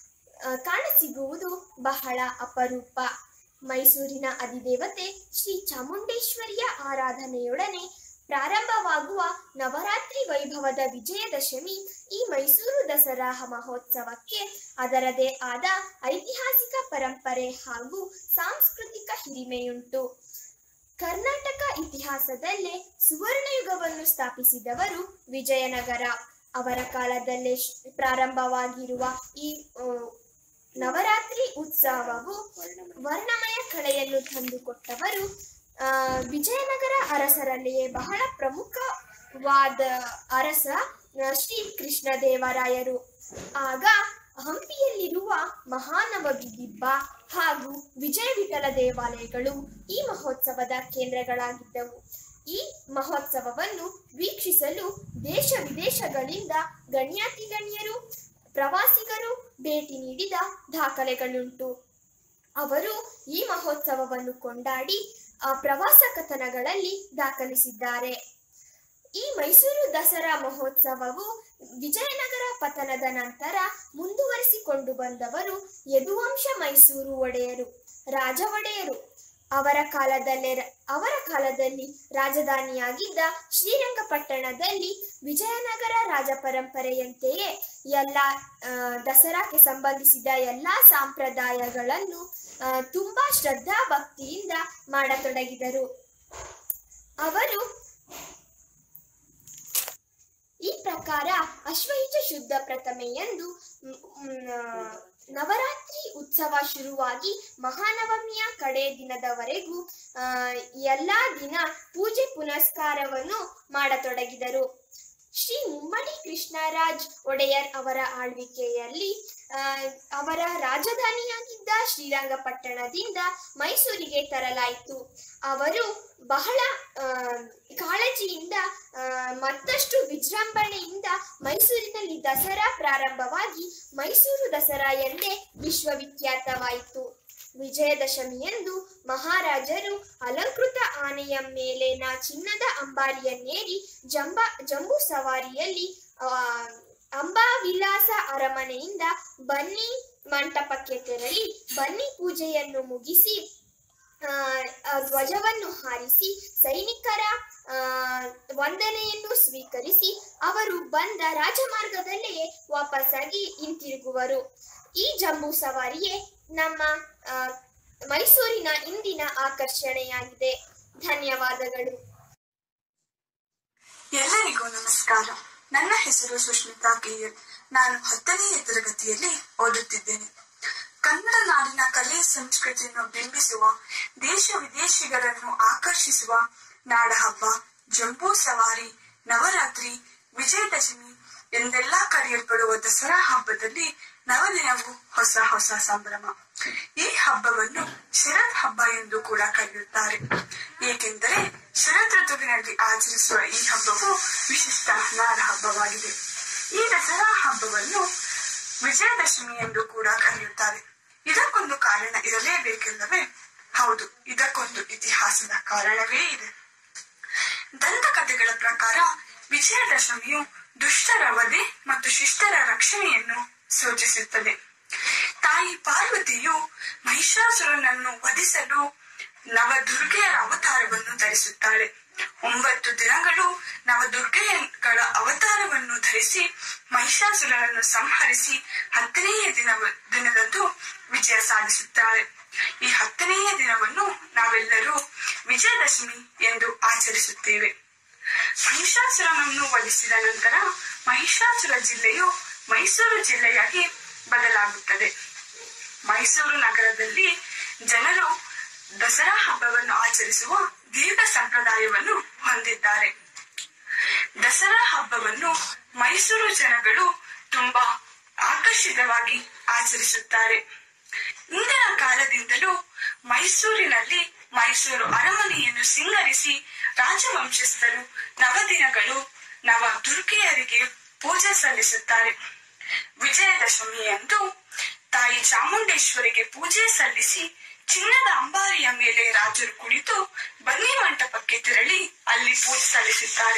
ಕಾಣಸಿಗುವುದು ಬಹಳ ಅಪರೂಪ. ಮೈಸೂರಿನ ಅಧಿದೇವತೆ ಶ್ರೀ ಚಾಮುಂಡೇಶ್ವರಿಯ ಆರಾಧನೆಯೊಡನೆ ಪ್ರಾರಂಭವಾಗುವ ನವರಾತ್ರಿ ವೈಭವದ ವಿಜಯದಶಮಿ ಈ ಮೈಸೂರು ದಸರಾ ಮಹೋತ್ಸವಕ್ಕೆ ಅದರದೇ ಆದ ಐತಿಹಾಸಿಕ ಪರಂಪರೆ ಹಾಗೂ ಸಾಂಸ್ಕೃತಿಕ ಹಿರಿಮೆಯುಂಟು. ಕರ್ನಾಟಕ ಇತಿಹಾಸದಲ್ಲೇ ಸುವರ್ಣಯುಗವನ್ನು ಸ್ಥಾಪಿಸಿದವರು ವಿಜಯನಗರ. ಅವರ ಕಾಲದಲ್ಲೇ ಪ್ರಾರಂಭವಾಗಿರುವ ಈ ನವರಾತ್ರಿ ಉತ್ಸವವು ವರ್ಣಮಯ ಕಳೆಯನ್ನು ತಂದುಕೊಟ್ಟವರು ಆ ವಿಜಯನಗರ ಅರಸರಲ್ಲಿಯೇ ಬಹಳ ಪ್ರಮುಖವಾದ ಅರಸ ಶ್ರೀ ಕೃಷ್ಣದೇವರಾಯರು. ಆಗ ಹಂಪಿಯಲ್ಲಿರುವ ಮಹಾನವಮಿ ದಿಬ್ಬ ಹಾಗೂ ವಿಜಯ ವಿಠಲ ದೇವಾಲಯಗಳು ಈ ಮಹೋತ್ಸವದ ಕೇಂದ್ರಗಳಾಗಿದ್ದವು. ಈ ಮಹೋತ್ಸವವನ್ನು ವೀಕ್ಷಿಸಲು ದೇಶ ವಿದೇಶಗಳಿಂದ ಗಣ್ಯಾತಿ ಗಣ್ಯರು ಪ್ರವಾಸಿಗರು ಭೇಟಿ ನೀಡಿದ ದಾಖಲೆಗಳುಂಟು. ಅವರು ಈ ಮಹೋತ್ಸವವನ್ನು ಕೊಂಡಾಡಿ ಆ ಪ್ರವಾಸ ಕಥನಗಳಲ್ಲಿ ದಾಖಲಿಸಿದ್ದಾರೆ. ಈ ಮೈಸೂರು ದಸರಾ ಮಹೋತ್ಸವವು ವಿಜಯನಗರ ಪತನದ ನಂತರ ಮುಂದುವರಿಸಿಕೊಂಡು ಬಂದವರು ಯದುವಂಶ ಮೈಸೂರು ಒಡೆಯರು, ರಾಜ ಒಡೆಯರು. ಅವರ ಕಾಲದಲ್ಲೇ ಅವರ ಕಾಲದಲ್ಲಿ ರಾಜಧಾನಿಯಾಗಿದ್ದ ಶ್ರೀರಂಗಪಟ್ಟಣದಲ್ಲಿ ವಿಜಯನಗರ ರಾಜ ಪರಂಪರೆಯಂತೆಯೇ ಎಲ್ಲ ದಸರಾಕ್ಕೆ ಸಂಬಂಧಿಸಿದ ಎಲ್ಲ ಸಂಪ್ರದಾಯಗಳನ್ನು ತುಂಬಾ ಶ್ರದ್ಧಾ ಭಕ್ತಿಯಿಂದ ಮಾಡತೊಡಗಿದರು. ಅವರು ಈ ಪ್ರಕಾರ ಅಶ್ವಯುಜ ಶುದ್ಧ ಪ್ರಥಮೆಯಂದು ನವರಾತ್ರಿ ಉತ್ಸವ ಶುರುವಾಗಿ ಮಹಾನವಮಿಯ ಕಡೆ ದಿನದವರೆಗೂ ಆ ಎಲ್ಲಾ ದಿನ ಪೂಜೆ ಪುನಸ್ಕಾರವನ್ನು ಮಾಡತೊಡಗಿದರು. ಶ್ರೀ ಮುಮ್ಮಡಿ ಕೃಷ್ಣರಾಜ್ ಒಡೆಯರ್ ಅವರ ಆಳ್ವಿಕೆಯಲ್ಲಿ ಅವರ ರಾಜಧಾನಿಯಾಗಿದ್ದ ಶ್ರೀರಂಗಪಟ್ಟಣದಿಂದ ಮೈಸೂರಿಗೆ ತರಲಾಯಿತು. ಅವರು ಬಹಳ ಕಾಳಜಿಯಿಂದ ಮತ್ತಷ್ಟು ವಿಜೃಂಭಣೆಯಿಂದ ಮೈಸೂರಿನಲ್ಲಿ ದಸರಾ ಪ್ರಾರಂಭವಾಗಿ ಮೈಸೂರು ದಸರಾ ಎಂದೇ ವಿಶ್ವವಿಖ್ಯಾತವಾಯಿತು. ವಿಜಯದಶಮಿಯಂದು ಮಹಾರಾಜರು ಅಲಂಕೃತ ಆನೆಯ ಮೇಲಿನ ಚಿನ್ನದ ಅಂಬಾರಿಯನ್ನೇರಿ ಜಂಬ ಜಂಬೂ ಸವಾರಿಯಲ್ಲಿ ಆ ಅಂಬಾವಿಲಾಸ ಅರಮನೆಯಿಂದ ಬನ್ನಿ ಮಂಟಪಕ್ಕೆ ತೆರಳಿ ಬನ್ನಿ ಪೂಜೆಯನ್ನು ಮುಗಿಸಿ ಆ ಧ್ವಜವನ್ನು ಹಾರಿಸಿ ಸೈನಿಕರ ಆ ವಂದನೆಯನ್ನು ಸ್ವೀಕರಿಸಿ ಅವರು ಬಂದ ರಾಜಮಾರ್ಗದಲ್ಲಿಯೇ ವಾಪಸ್ಸಾಗಿ ಹಿಂತಿರುಗುವರು. ಈ ಜಂಬೂ ಸವಾರಿಯೇ ನಮ್ಮ ಮೈಸೂರಿನ ಇಂದಿನ ಆಕರ್ಷಣೆಯಾಗಿದೆ. ಧನ್ಯವಾದಗಳು. ಎಲ್ಲರಿಗೂ ನಮಸ್ಕಾರ. ನನ್ನ ಹೆಸರು ಸುಷ್ಮಿತಾ ಕೆಎಲ್. ನಾನು ಹತ್ತನೆಯ ತರಗತಿಯಲ್ಲಿ ಓದುತ್ತಿದ್ದೇನೆ. ಕನ್ನಡ ನಾಡಿನ ಕಲೆ ಸಂಸ್ಕೃತಿಯನ್ನು ಬಿಂಬಿಸುವ, ದೇಶ ವಿದೇಶಿಗರನ್ನು ಆಕರ್ಷಿಸುವ ನಾಡಹಬ್ಬ, ಜಂಬೂ ಸವಾರಿ, ನವರಾತ್ರಿ, ವಿಜಯದಶಮಿ ಎಂದೆಲ್ಲಾ ಕರೆಯಲ್ಪಡುವ ದಸರಾ ಹಬ್ಬದಲ್ಲಿ ನವದಿನವೂ ಹೊಸ ಹೊಸ ಸಂಭ್ರಮ. ಈ ಹಬ್ಬವನ್ನು ಶರದ್ ಹಬ್ಬ ಎಂದು ಕೂಡ ಕರೆಯುತ್ತಾರೆ. ಏಕೆಂದರೆ ಶರತ್ ಋತುವಿನಲ್ಲಿ ಆಚರಿಸುವ ಈ ಹಬ್ಬವು ವಿಶಿಷ್ಟ ನಾಡ ಹಬ್ಬವಾಗಿದೆ. ಈ ದಸರಾ ಹಬ್ಬವನ್ನು ವಿಜಯದಶಮಿ ಎಂದು ಕೂಡ ಕರೆಯುತ್ತಾರೆ. ಇದಕ್ಕೊಂದು ಕಾರಣ ಇರಲೇಬೇಕೆಲ್ಲವೇ? ಹೌದು, ಇದಕ್ಕೊಂದು ಇತಿಹಾಸದ ಕಾರಣವೇ ಇದೆ. ದಂತಕಥೆಗಳ ಪ್ರಕಾರ ವಿಜಯದಶಮಿಯು ದುಷ್ಟರ ವಧೆ ಮತ್ತು ಶಿಷ್ಟರ ರಕ್ಷಣೆಯನ್ನು ಸೂಚಿಸುತ್ತದೆ. ತಾಯಿ ಪಾರ್ವತಿಯು ಮಹಿಷಾಸುರನನ್ನು ವಧಿಸಲು ನವದುರ್ಗೆಯರ ಅವತಾರವನ್ನು ಧರಿಸುತ್ತಾಳೆ. ಒಂಬತ್ತು ದಿನಗಳು ನವದುರ್ಗೆಯಗಳ ಅವತಾರವನ್ನು ಧರಿಸಿ ಮಹಿಷಾಸುರನನ್ನು ಸಂಹರಿಸಿ ಹತ್ತನೆಯ ದಿನ ದಿನದಂದು ವಿಜಯ ಸಾಧಿಸುತ್ತಾಳೆ. ಈ ಹತ್ತನೆಯ ದಿನವನ್ನು ನಾವೆಲ್ಲರೂ ವಿಜಯದಶಮಿ ಎಂದು ಆಚರಿಸುತ್ತೇವೆ. ಮಹಿಷಾಸುರನನ್ನು ವಧಿಸಿದ ನಂತರ ಮಹಿಷಾಸುರ ಜಿಲ್ಲೆಯು ಮೈಸೂರು ಜಿಲ್ಲೆಯಾಗಿ ಬದಲಾಗುತ್ತದೆ. ಮೈಸೂರು ನಗರದಲ್ಲಿ ಜನರು ದಸರಾ ಹಬ್ಬವನ್ನು ಆಚರಿಸುವ ದೀರ್ಘ ಸಂಪ್ರದಾಯವನ್ನು ಹೊಂದಿದ್ದಾರೆ. ದಸರಾ ಹಬ್ಬವನ್ನು ಮೈಸೂರು ಜನಗಳು ತುಂಬಾ ಆಕರ್ಷಿತವಾಗಿ ಆಚರಿಸುತ್ತಾರೆ. ಇಂದಿನ ಕಾಲದಿಂದಲೂ ಮೈಸೂರಿನಲ್ಲಿ ಮೈಸೂರು ಅರಮನೆಯನ್ನು ಸಿಂಗರಿಸಿ ರಾಜವಂಶಸ್ಥರು ನವದಿನಗಳು ನವ ದುರ್ಗೆಯರಿಗೆ ಪೂಜೆ ಸಲ್ಲಿಸುತ್ತಾರೆ. ವಿಜಯದಶಮಿಯಂದು ತಾಯಿ ಚಾಮುಂಡೇಶ್ವರಿಗೆ ಪೂಜೆ ಸಲ್ಲಿಸಿ ಚಿನ್ನದ ಅಂಬಾರಿಯ ಮೇಲೆ ರಾಜರು ಕುಳಿತು ಬನ್ನಿ ಮಂಟಪಕ್ಕೆ ತೆರಳಿ ಅಲ್ಲಿ ಪೂಜೆ ಸಲ್ಲಿಸುತ್ತಾರೆ.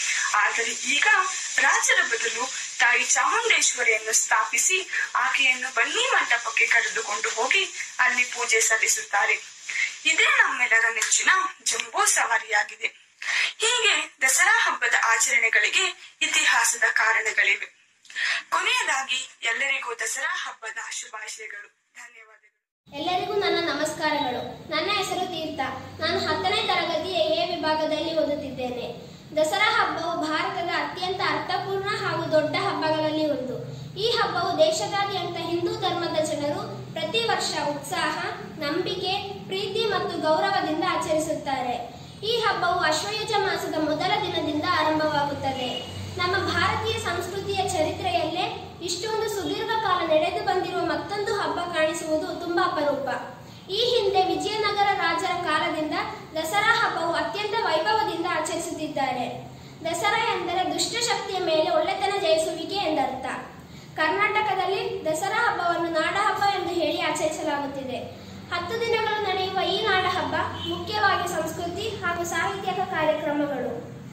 ಆದರೆ ಈಗ ರಾಜರ ಬದಲು ತಾಯಿ ಚಾಮುಂಡೇಶ್ವರಿಯನ್ನು ಸ್ಥಾಪಿಸಿ ಆಕೆಯನ್ನು ಬನ್ನಿ ಮಂಟಪಕ್ಕೆ ಕರೆದುಕೊಂಡು ಹೋಗಿ ಅಲ್ಲಿ ಪೂಜೆ ಸಲ್ಲಿಸುತ್ತಾರೆ. ಇದೇ ನಮ್ಮೆಲ್ಲರ ನೆಚ್ಚಿನ ಜಂಬೂ ಸವಾರಿಯಾಗಿದೆ. ಹೀಗೆ ದಸರಾ ಹಬ್ಬದ ಆಚರಣೆಗಳಿಗೆ ಇತಿಹಾಸದ ಕಾರಣಗಳಿವೆ. ಕೊನೆಯದಾಗಿ ಎಲ್ಲರಿಗೂ ದಸರಾ ಹಬ್ಬದ ಶುಭಾಶಯಗಳು. ಧನ್ಯವಾದಗಳು. ಎಲ್ಲರಿಗೂ ನನ್ನ ನಮಸ್ಕಾರಗಳು. ನನ್ನ ಹೆಸರು ತೀರ್ಥ. ನಾನು ಹತ್ತನೇ ತರಗತಿಯ ಎ ವಿಭಾಗದಲ್ಲಿ ಓದುತ್ತಿದ್ದೇನೆ. ದಸರಾ ಹಬ್ಬವು ಭಾರತದ ಅತ್ಯಂತ ಅರ್ಥಪೂರ್ಣ ಹಾಗೂ ದೊಡ್ಡ ಹಬ್ಬಗಳಲ್ಲಿ ಒಂದು. ಈ ಹಬ್ಬವು ದೇಶದಾದ್ಯಂತ ಹಿಂದೂ ಧರ್ಮದ ಜನರು ಪ್ರತಿ ವರ್ಷ ಉತ್ಸಾಹ, ನಂಬಿಕೆ, ಪ್ರೀತಿ ಮತ್ತು ಗೌರವದಿಂದ ಆಚರಿಸುತ್ತಾರೆ. ಈ ಹಬ್ಬವು ಆಶ್ವಯುಜ ಮಾಸದ ಮೊದಲ ದಿನದಿಂದ ಆರಂಭವಾಗುತ್ತದೆ. ನಮ್ಮ ಭಾರತೀಯ ಸಂಸ್ಕೃತಿಯ ಚರಿತ್ರೆಯಲ್ಲೇ ಇಷ್ಟೊಂದು ಸುದೀರ್ಘ ಕಾಲ ನಡೆದು ಬಂದಿರುವ ಮತ್ತೊಂದು ಹಬ್ಬ ಕಾಣಿಸುವುದು ತುಂಬಾ ಅಪರೂಪ. ಈ ಹಿಂದೆ ವಿಜಯನಗರ ರಾಜರ ಕಾಲದಿಂದ ದಸರಾ ಹಬ್ಬವು ಅತ್ಯಂತ ವೈಭವದಿಂದ ಆಚರಿಸುತ್ತಿದ್ದಾರೆ. ದಸರಾ ಎಂದರೆ ದುಷ್ಟಶಕ್ತಿಯ ಮೇಲೆ ಒಳ್ಳೆತನ ಜಯಿಸುವಿಕೆ ಎಂದರ್ಥ. ಕರ್ನಾಟಕದಲ್ಲಿ ದಸರಾ ಹಬ್ಬವನ್ನು ನಾಡ ಹಬ್ಬ ಎಂದು ಹೇಳಿ ಆಚರಿಸಲಾಗುತ್ತಿದೆ. ಹತ್ತು ದಿನಗಳು ನಡೆಯುವ ಈ ನಾಡ ಹಬ್ಬ ಮುಖ್ಯವಾಗಿ ಸಂಸ್ಕೃತಿ ಹಾಗೂ ಸಾಹಿತ್ಯಿಕ ಕಾರ್ಯಕ್ರಮಗಳು.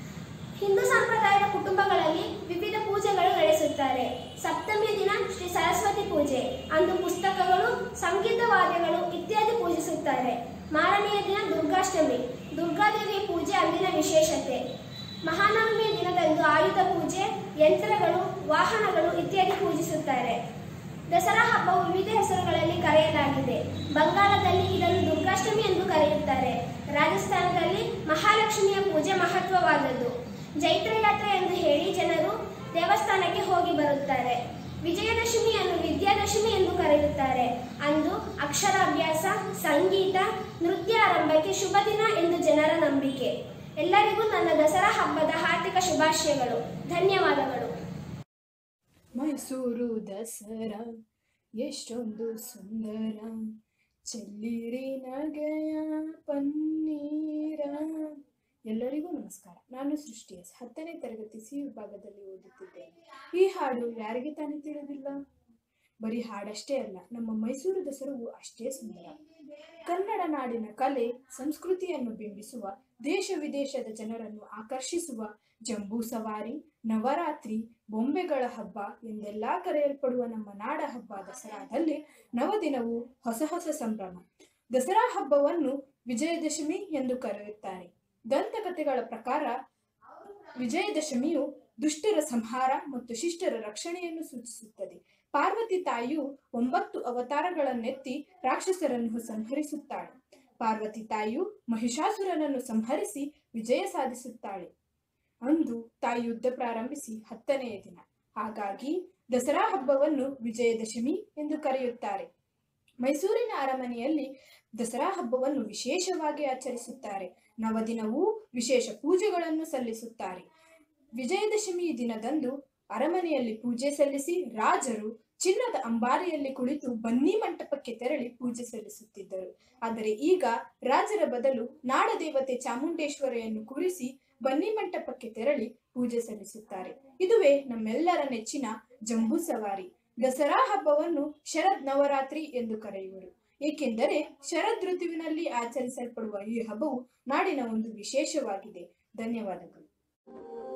ಹಿಂದೂ ಸಂಪ್ರದಾಯದ ಕುಟುಂಬಗಳಲ್ಲಿ ವಿವಿಧ ಪೂಜೆಗಳು ನಡೆಸುತ್ತಾರೆ. ಸಪ್ತಮಿಯ ದಿನ ಶ್ರೀ ಸರಸ್ವತಿ ಪೂಜೆ. ಅಂದು ಪುಸ್ತಕಗಳು, ಸಂಗೀತ ವಾದ್ಯಗಳು ಇತ್ಯಾದಿ ಪೂಜಿಸುತ್ತಾರೆ. ಮಾರನೆಯ ದಿನ ದುರ್ಗಾಷ್ಟಮಿ. ದುರ್ಗಾದೇವಿಯ ಪೂಜೆ ಅಂದಿನ ವಿಶೇಷತೆ. ಮಹಾನವಮಿಯ ದಿನದಂದು ಆಯುಧ ಪೂಜೆ, ಯಂತ್ರಗಳು, ವಾಹನಗಳು ಇತ್ಯಾದಿ ಪೂಜಿಸುತ್ತಾರೆ. ದಸರಾ ಹಬ್ಬವು ವಿವಿಧ ಹೆಸರುಗಳಲ್ಲಿ ಕರೆಯಲಾಗಿದೆ. ಬಂಗಾಳದಲ್ಲಿ ಇದನ್ನು ದುರ್ಗಾಷ್ಟಮಿ ಎಂದು ಕರೆಯುತ್ತಾರೆ. ರಾಜಸ್ಥಾನದಲ್ಲಿ ಮಹಾಲಕ್ಷ್ಮಿಯ ಪೂಜೆ ಮಹತ್ವವಾದದ್ದು. ಜೈತ್ರ ಯಾತ್ರೆ ಎಂದು ಹೇಳಿ ಜನರು ದೇವಸ್ಥಾನಕ್ಕೆ ಹೋಗಿ ಬರುತ್ತಾರೆ. ವಿಜಯದಶಮಿಯನ್ನು ವಿದ್ಯಾದಶಮಿ ಎಂದು ಕರೆಯುತ್ತಾರೆ. ಅಂದು ಅಕ್ಷರಾಭ್ಯಾಸ, ಸಂಗೀತ, ನೃತ್ಯ ಆರಂಭಕ್ಕೆ ಶುಭ ದಿನ ಎಂದು ಜನರ ನಂಬಿಕೆ. ಎಲ್ಲರಿಗೂ ನನ್ನ ದಸರಾ ಹಬ್ಬದ ಹಾರ್ದಿಕ ಶುಭಾಶಯಗಳು. ಧನ್ಯವಾದಗಳು. ಮೈಸೂರು ದಸರಾ ಎಷ್ಟೊಂದು ಸುಂದರ, ಚೆಲ್ಲಿರಿ ನಗೆಯ ಪನ್ನೀರ. ಎಲ್ಲರಿಗೂ ನಮಸ್ಕಾರ. ನಾನು ಸೃಷ್ಟಿ ಎಸ್ ಹತ್ತನೇ ತರಗತಿ ಸಿ ವಿಭಾಗದಲ್ಲಿ ಓದುತ್ತಿದ್ದೇನೆ. ಈ ಹಾಡು ಯಾರಿಗೆ ತಾನೇ ತಿಳಿದಿಲ್ಲ? ಬರೀ ಹಾಡಷ್ಟೇ ಅಲ್ಲ, ನಮ್ಮ ಮೈಸೂರು ದಸರಾವು ಅಷ್ಟೇ ಸುಂದರ. ಕನ್ನಡ ನಾಡಿನ ಕಲೆ ಸಂಸ್ಕೃತಿಯನ್ನು ಬಿಂಬಿಸುವ, ದೇಶ ವಿದೇಶದ ಜನರನ್ನು ಆಕರ್ಷಿಸುವ ಜಂಬೂ ಸವಾರಿ, ನವರಾತ್ರಿ, ಬೊಂಬೆಗಳ ಹಬ್ಬ ಎಂದೆಲ್ಲಾ ಕರೆಯಲ್ಪಡುವ ನಮ್ಮ ನಾಡ ಹಬ್ಬ ದಸರಾದಲ್ಲಿ ನವದಿನವೂ ಹೊಸ ಹೊಸ ಸಂಭ್ರಮ. ದಸರಾ ಹಬ್ಬವನ್ನು ವಿಜಯದಶಮಿ ಎಂದು ಕರೆಯುತ್ತಾರೆ. ದಂತಕಥೆಗಳ ಪ್ರಕಾರ ವಿಜಯದಶಮಿಯು ದುಷ್ಟರ ಸಂಹಾರ ಮತ್ತು ಶಿಷ್ಟರ ರಕ್ಷಣೆಯನ್ನು ಸೂಚಿಸುತ್ತದೆ. ಪಾರ್ವತಿ ತಾಯಿಯು ಒಂಬತ್ತು ಅವತಾರಗಳನ್ನೆತ್ತಿ ರಾಕ್ಷಸರನ್ನು ಸಂಹರಿಸುತ್ತಾಳೆ. ಪಾರ್ವತಿ ತಾಯಿಯು ಮಹಿಷಾಸುರನನ್ನು ಸಂಹರಿಸಿ ವಿಜಯ ಸಾಧಿಸುತ್ತಾಳೆ. ಅಂದು ತಾಯಿ ಯುದ್ಧ ಪ್ರಾರಂಭಿಸಿ ಹತ್ತನೆಯ ದಿನ. ಹಾಗಾಗಿ ದಸರಾ ಹಬ್ಬವನ್ನು ವಿಜಯದಶಮಿ ಎಂದು ಕರೆಯುತ್ತಾರೆ. ಮೈಸೂರಿನ ಅರಮನೆಯಲ್ಲಿ ದಸರಾ ಹಬ್ಬವನ್ನು ವಿಶೇಷವಾಗಿ ಆಚರಿಸುತ್ತಾರೆ. ನವದಿನವೂ ವಿಶೇಷ ಪೂಜೆಗಳನ್ನು ಸಲ್ಲಿಸುತ್ತಾರೆ. ವಿಜಯದಶಮಿ ದಿನದಂದು ಅರಮನೆಯಲ್ಲಿ ಪೂಜೆ ಸಲ್ಲಿಸಿ ರಾಜರು ಚಿನ್ನದ ಅಂಬಾರಿಯಲ್ಲಿ ಕುಳಿತು ಬನ್ನಿ ಮಂಟಪಕ್ಕೆ ತೆರಳಿ ಪೂಜೆ ಸಲ್ಲಿಸುತ್ತಿದ್ದರು. ಆದರೆ ಈಗ ರಾಜರ ಬದಲು ನಾಡದೇವತೆ ಚಾಮುಂಡೇಶ್ವರಿಯನ್ನು ಕೂರಿಸಿ ಬನ್ನಿ ಮಂಟಪಕ್ಕೆ ತೆರಳಿ ಪೂಜೆ ಸಲ್ಲಿಸುತ್ತಾರೆ. ಇದುವೇ ನಮ್ಮೆಲ್ಲರ ನೆಚ್ಚಿನ ಜಂಬೂ ಸವಾರಿ. ದಸರಾ ಹಬ್ಬವನ್ನು ಶರದ್ ನವರಾತ್ರಿ ಎಂದು ಕರೆಯುವರು. ಏಕೆಂದರೆ ಶರದ್ ಋತುವಿನಲ್ಲಿ ಆಚರಿಸಲ್ಪಡುವ ಈ ಹಬ್ಬವು ನಾಡಿನ ಒಂದು ವಿಶೇಷವಾಗಿದೆ. ಧನ್ಯವಾದಗಳು.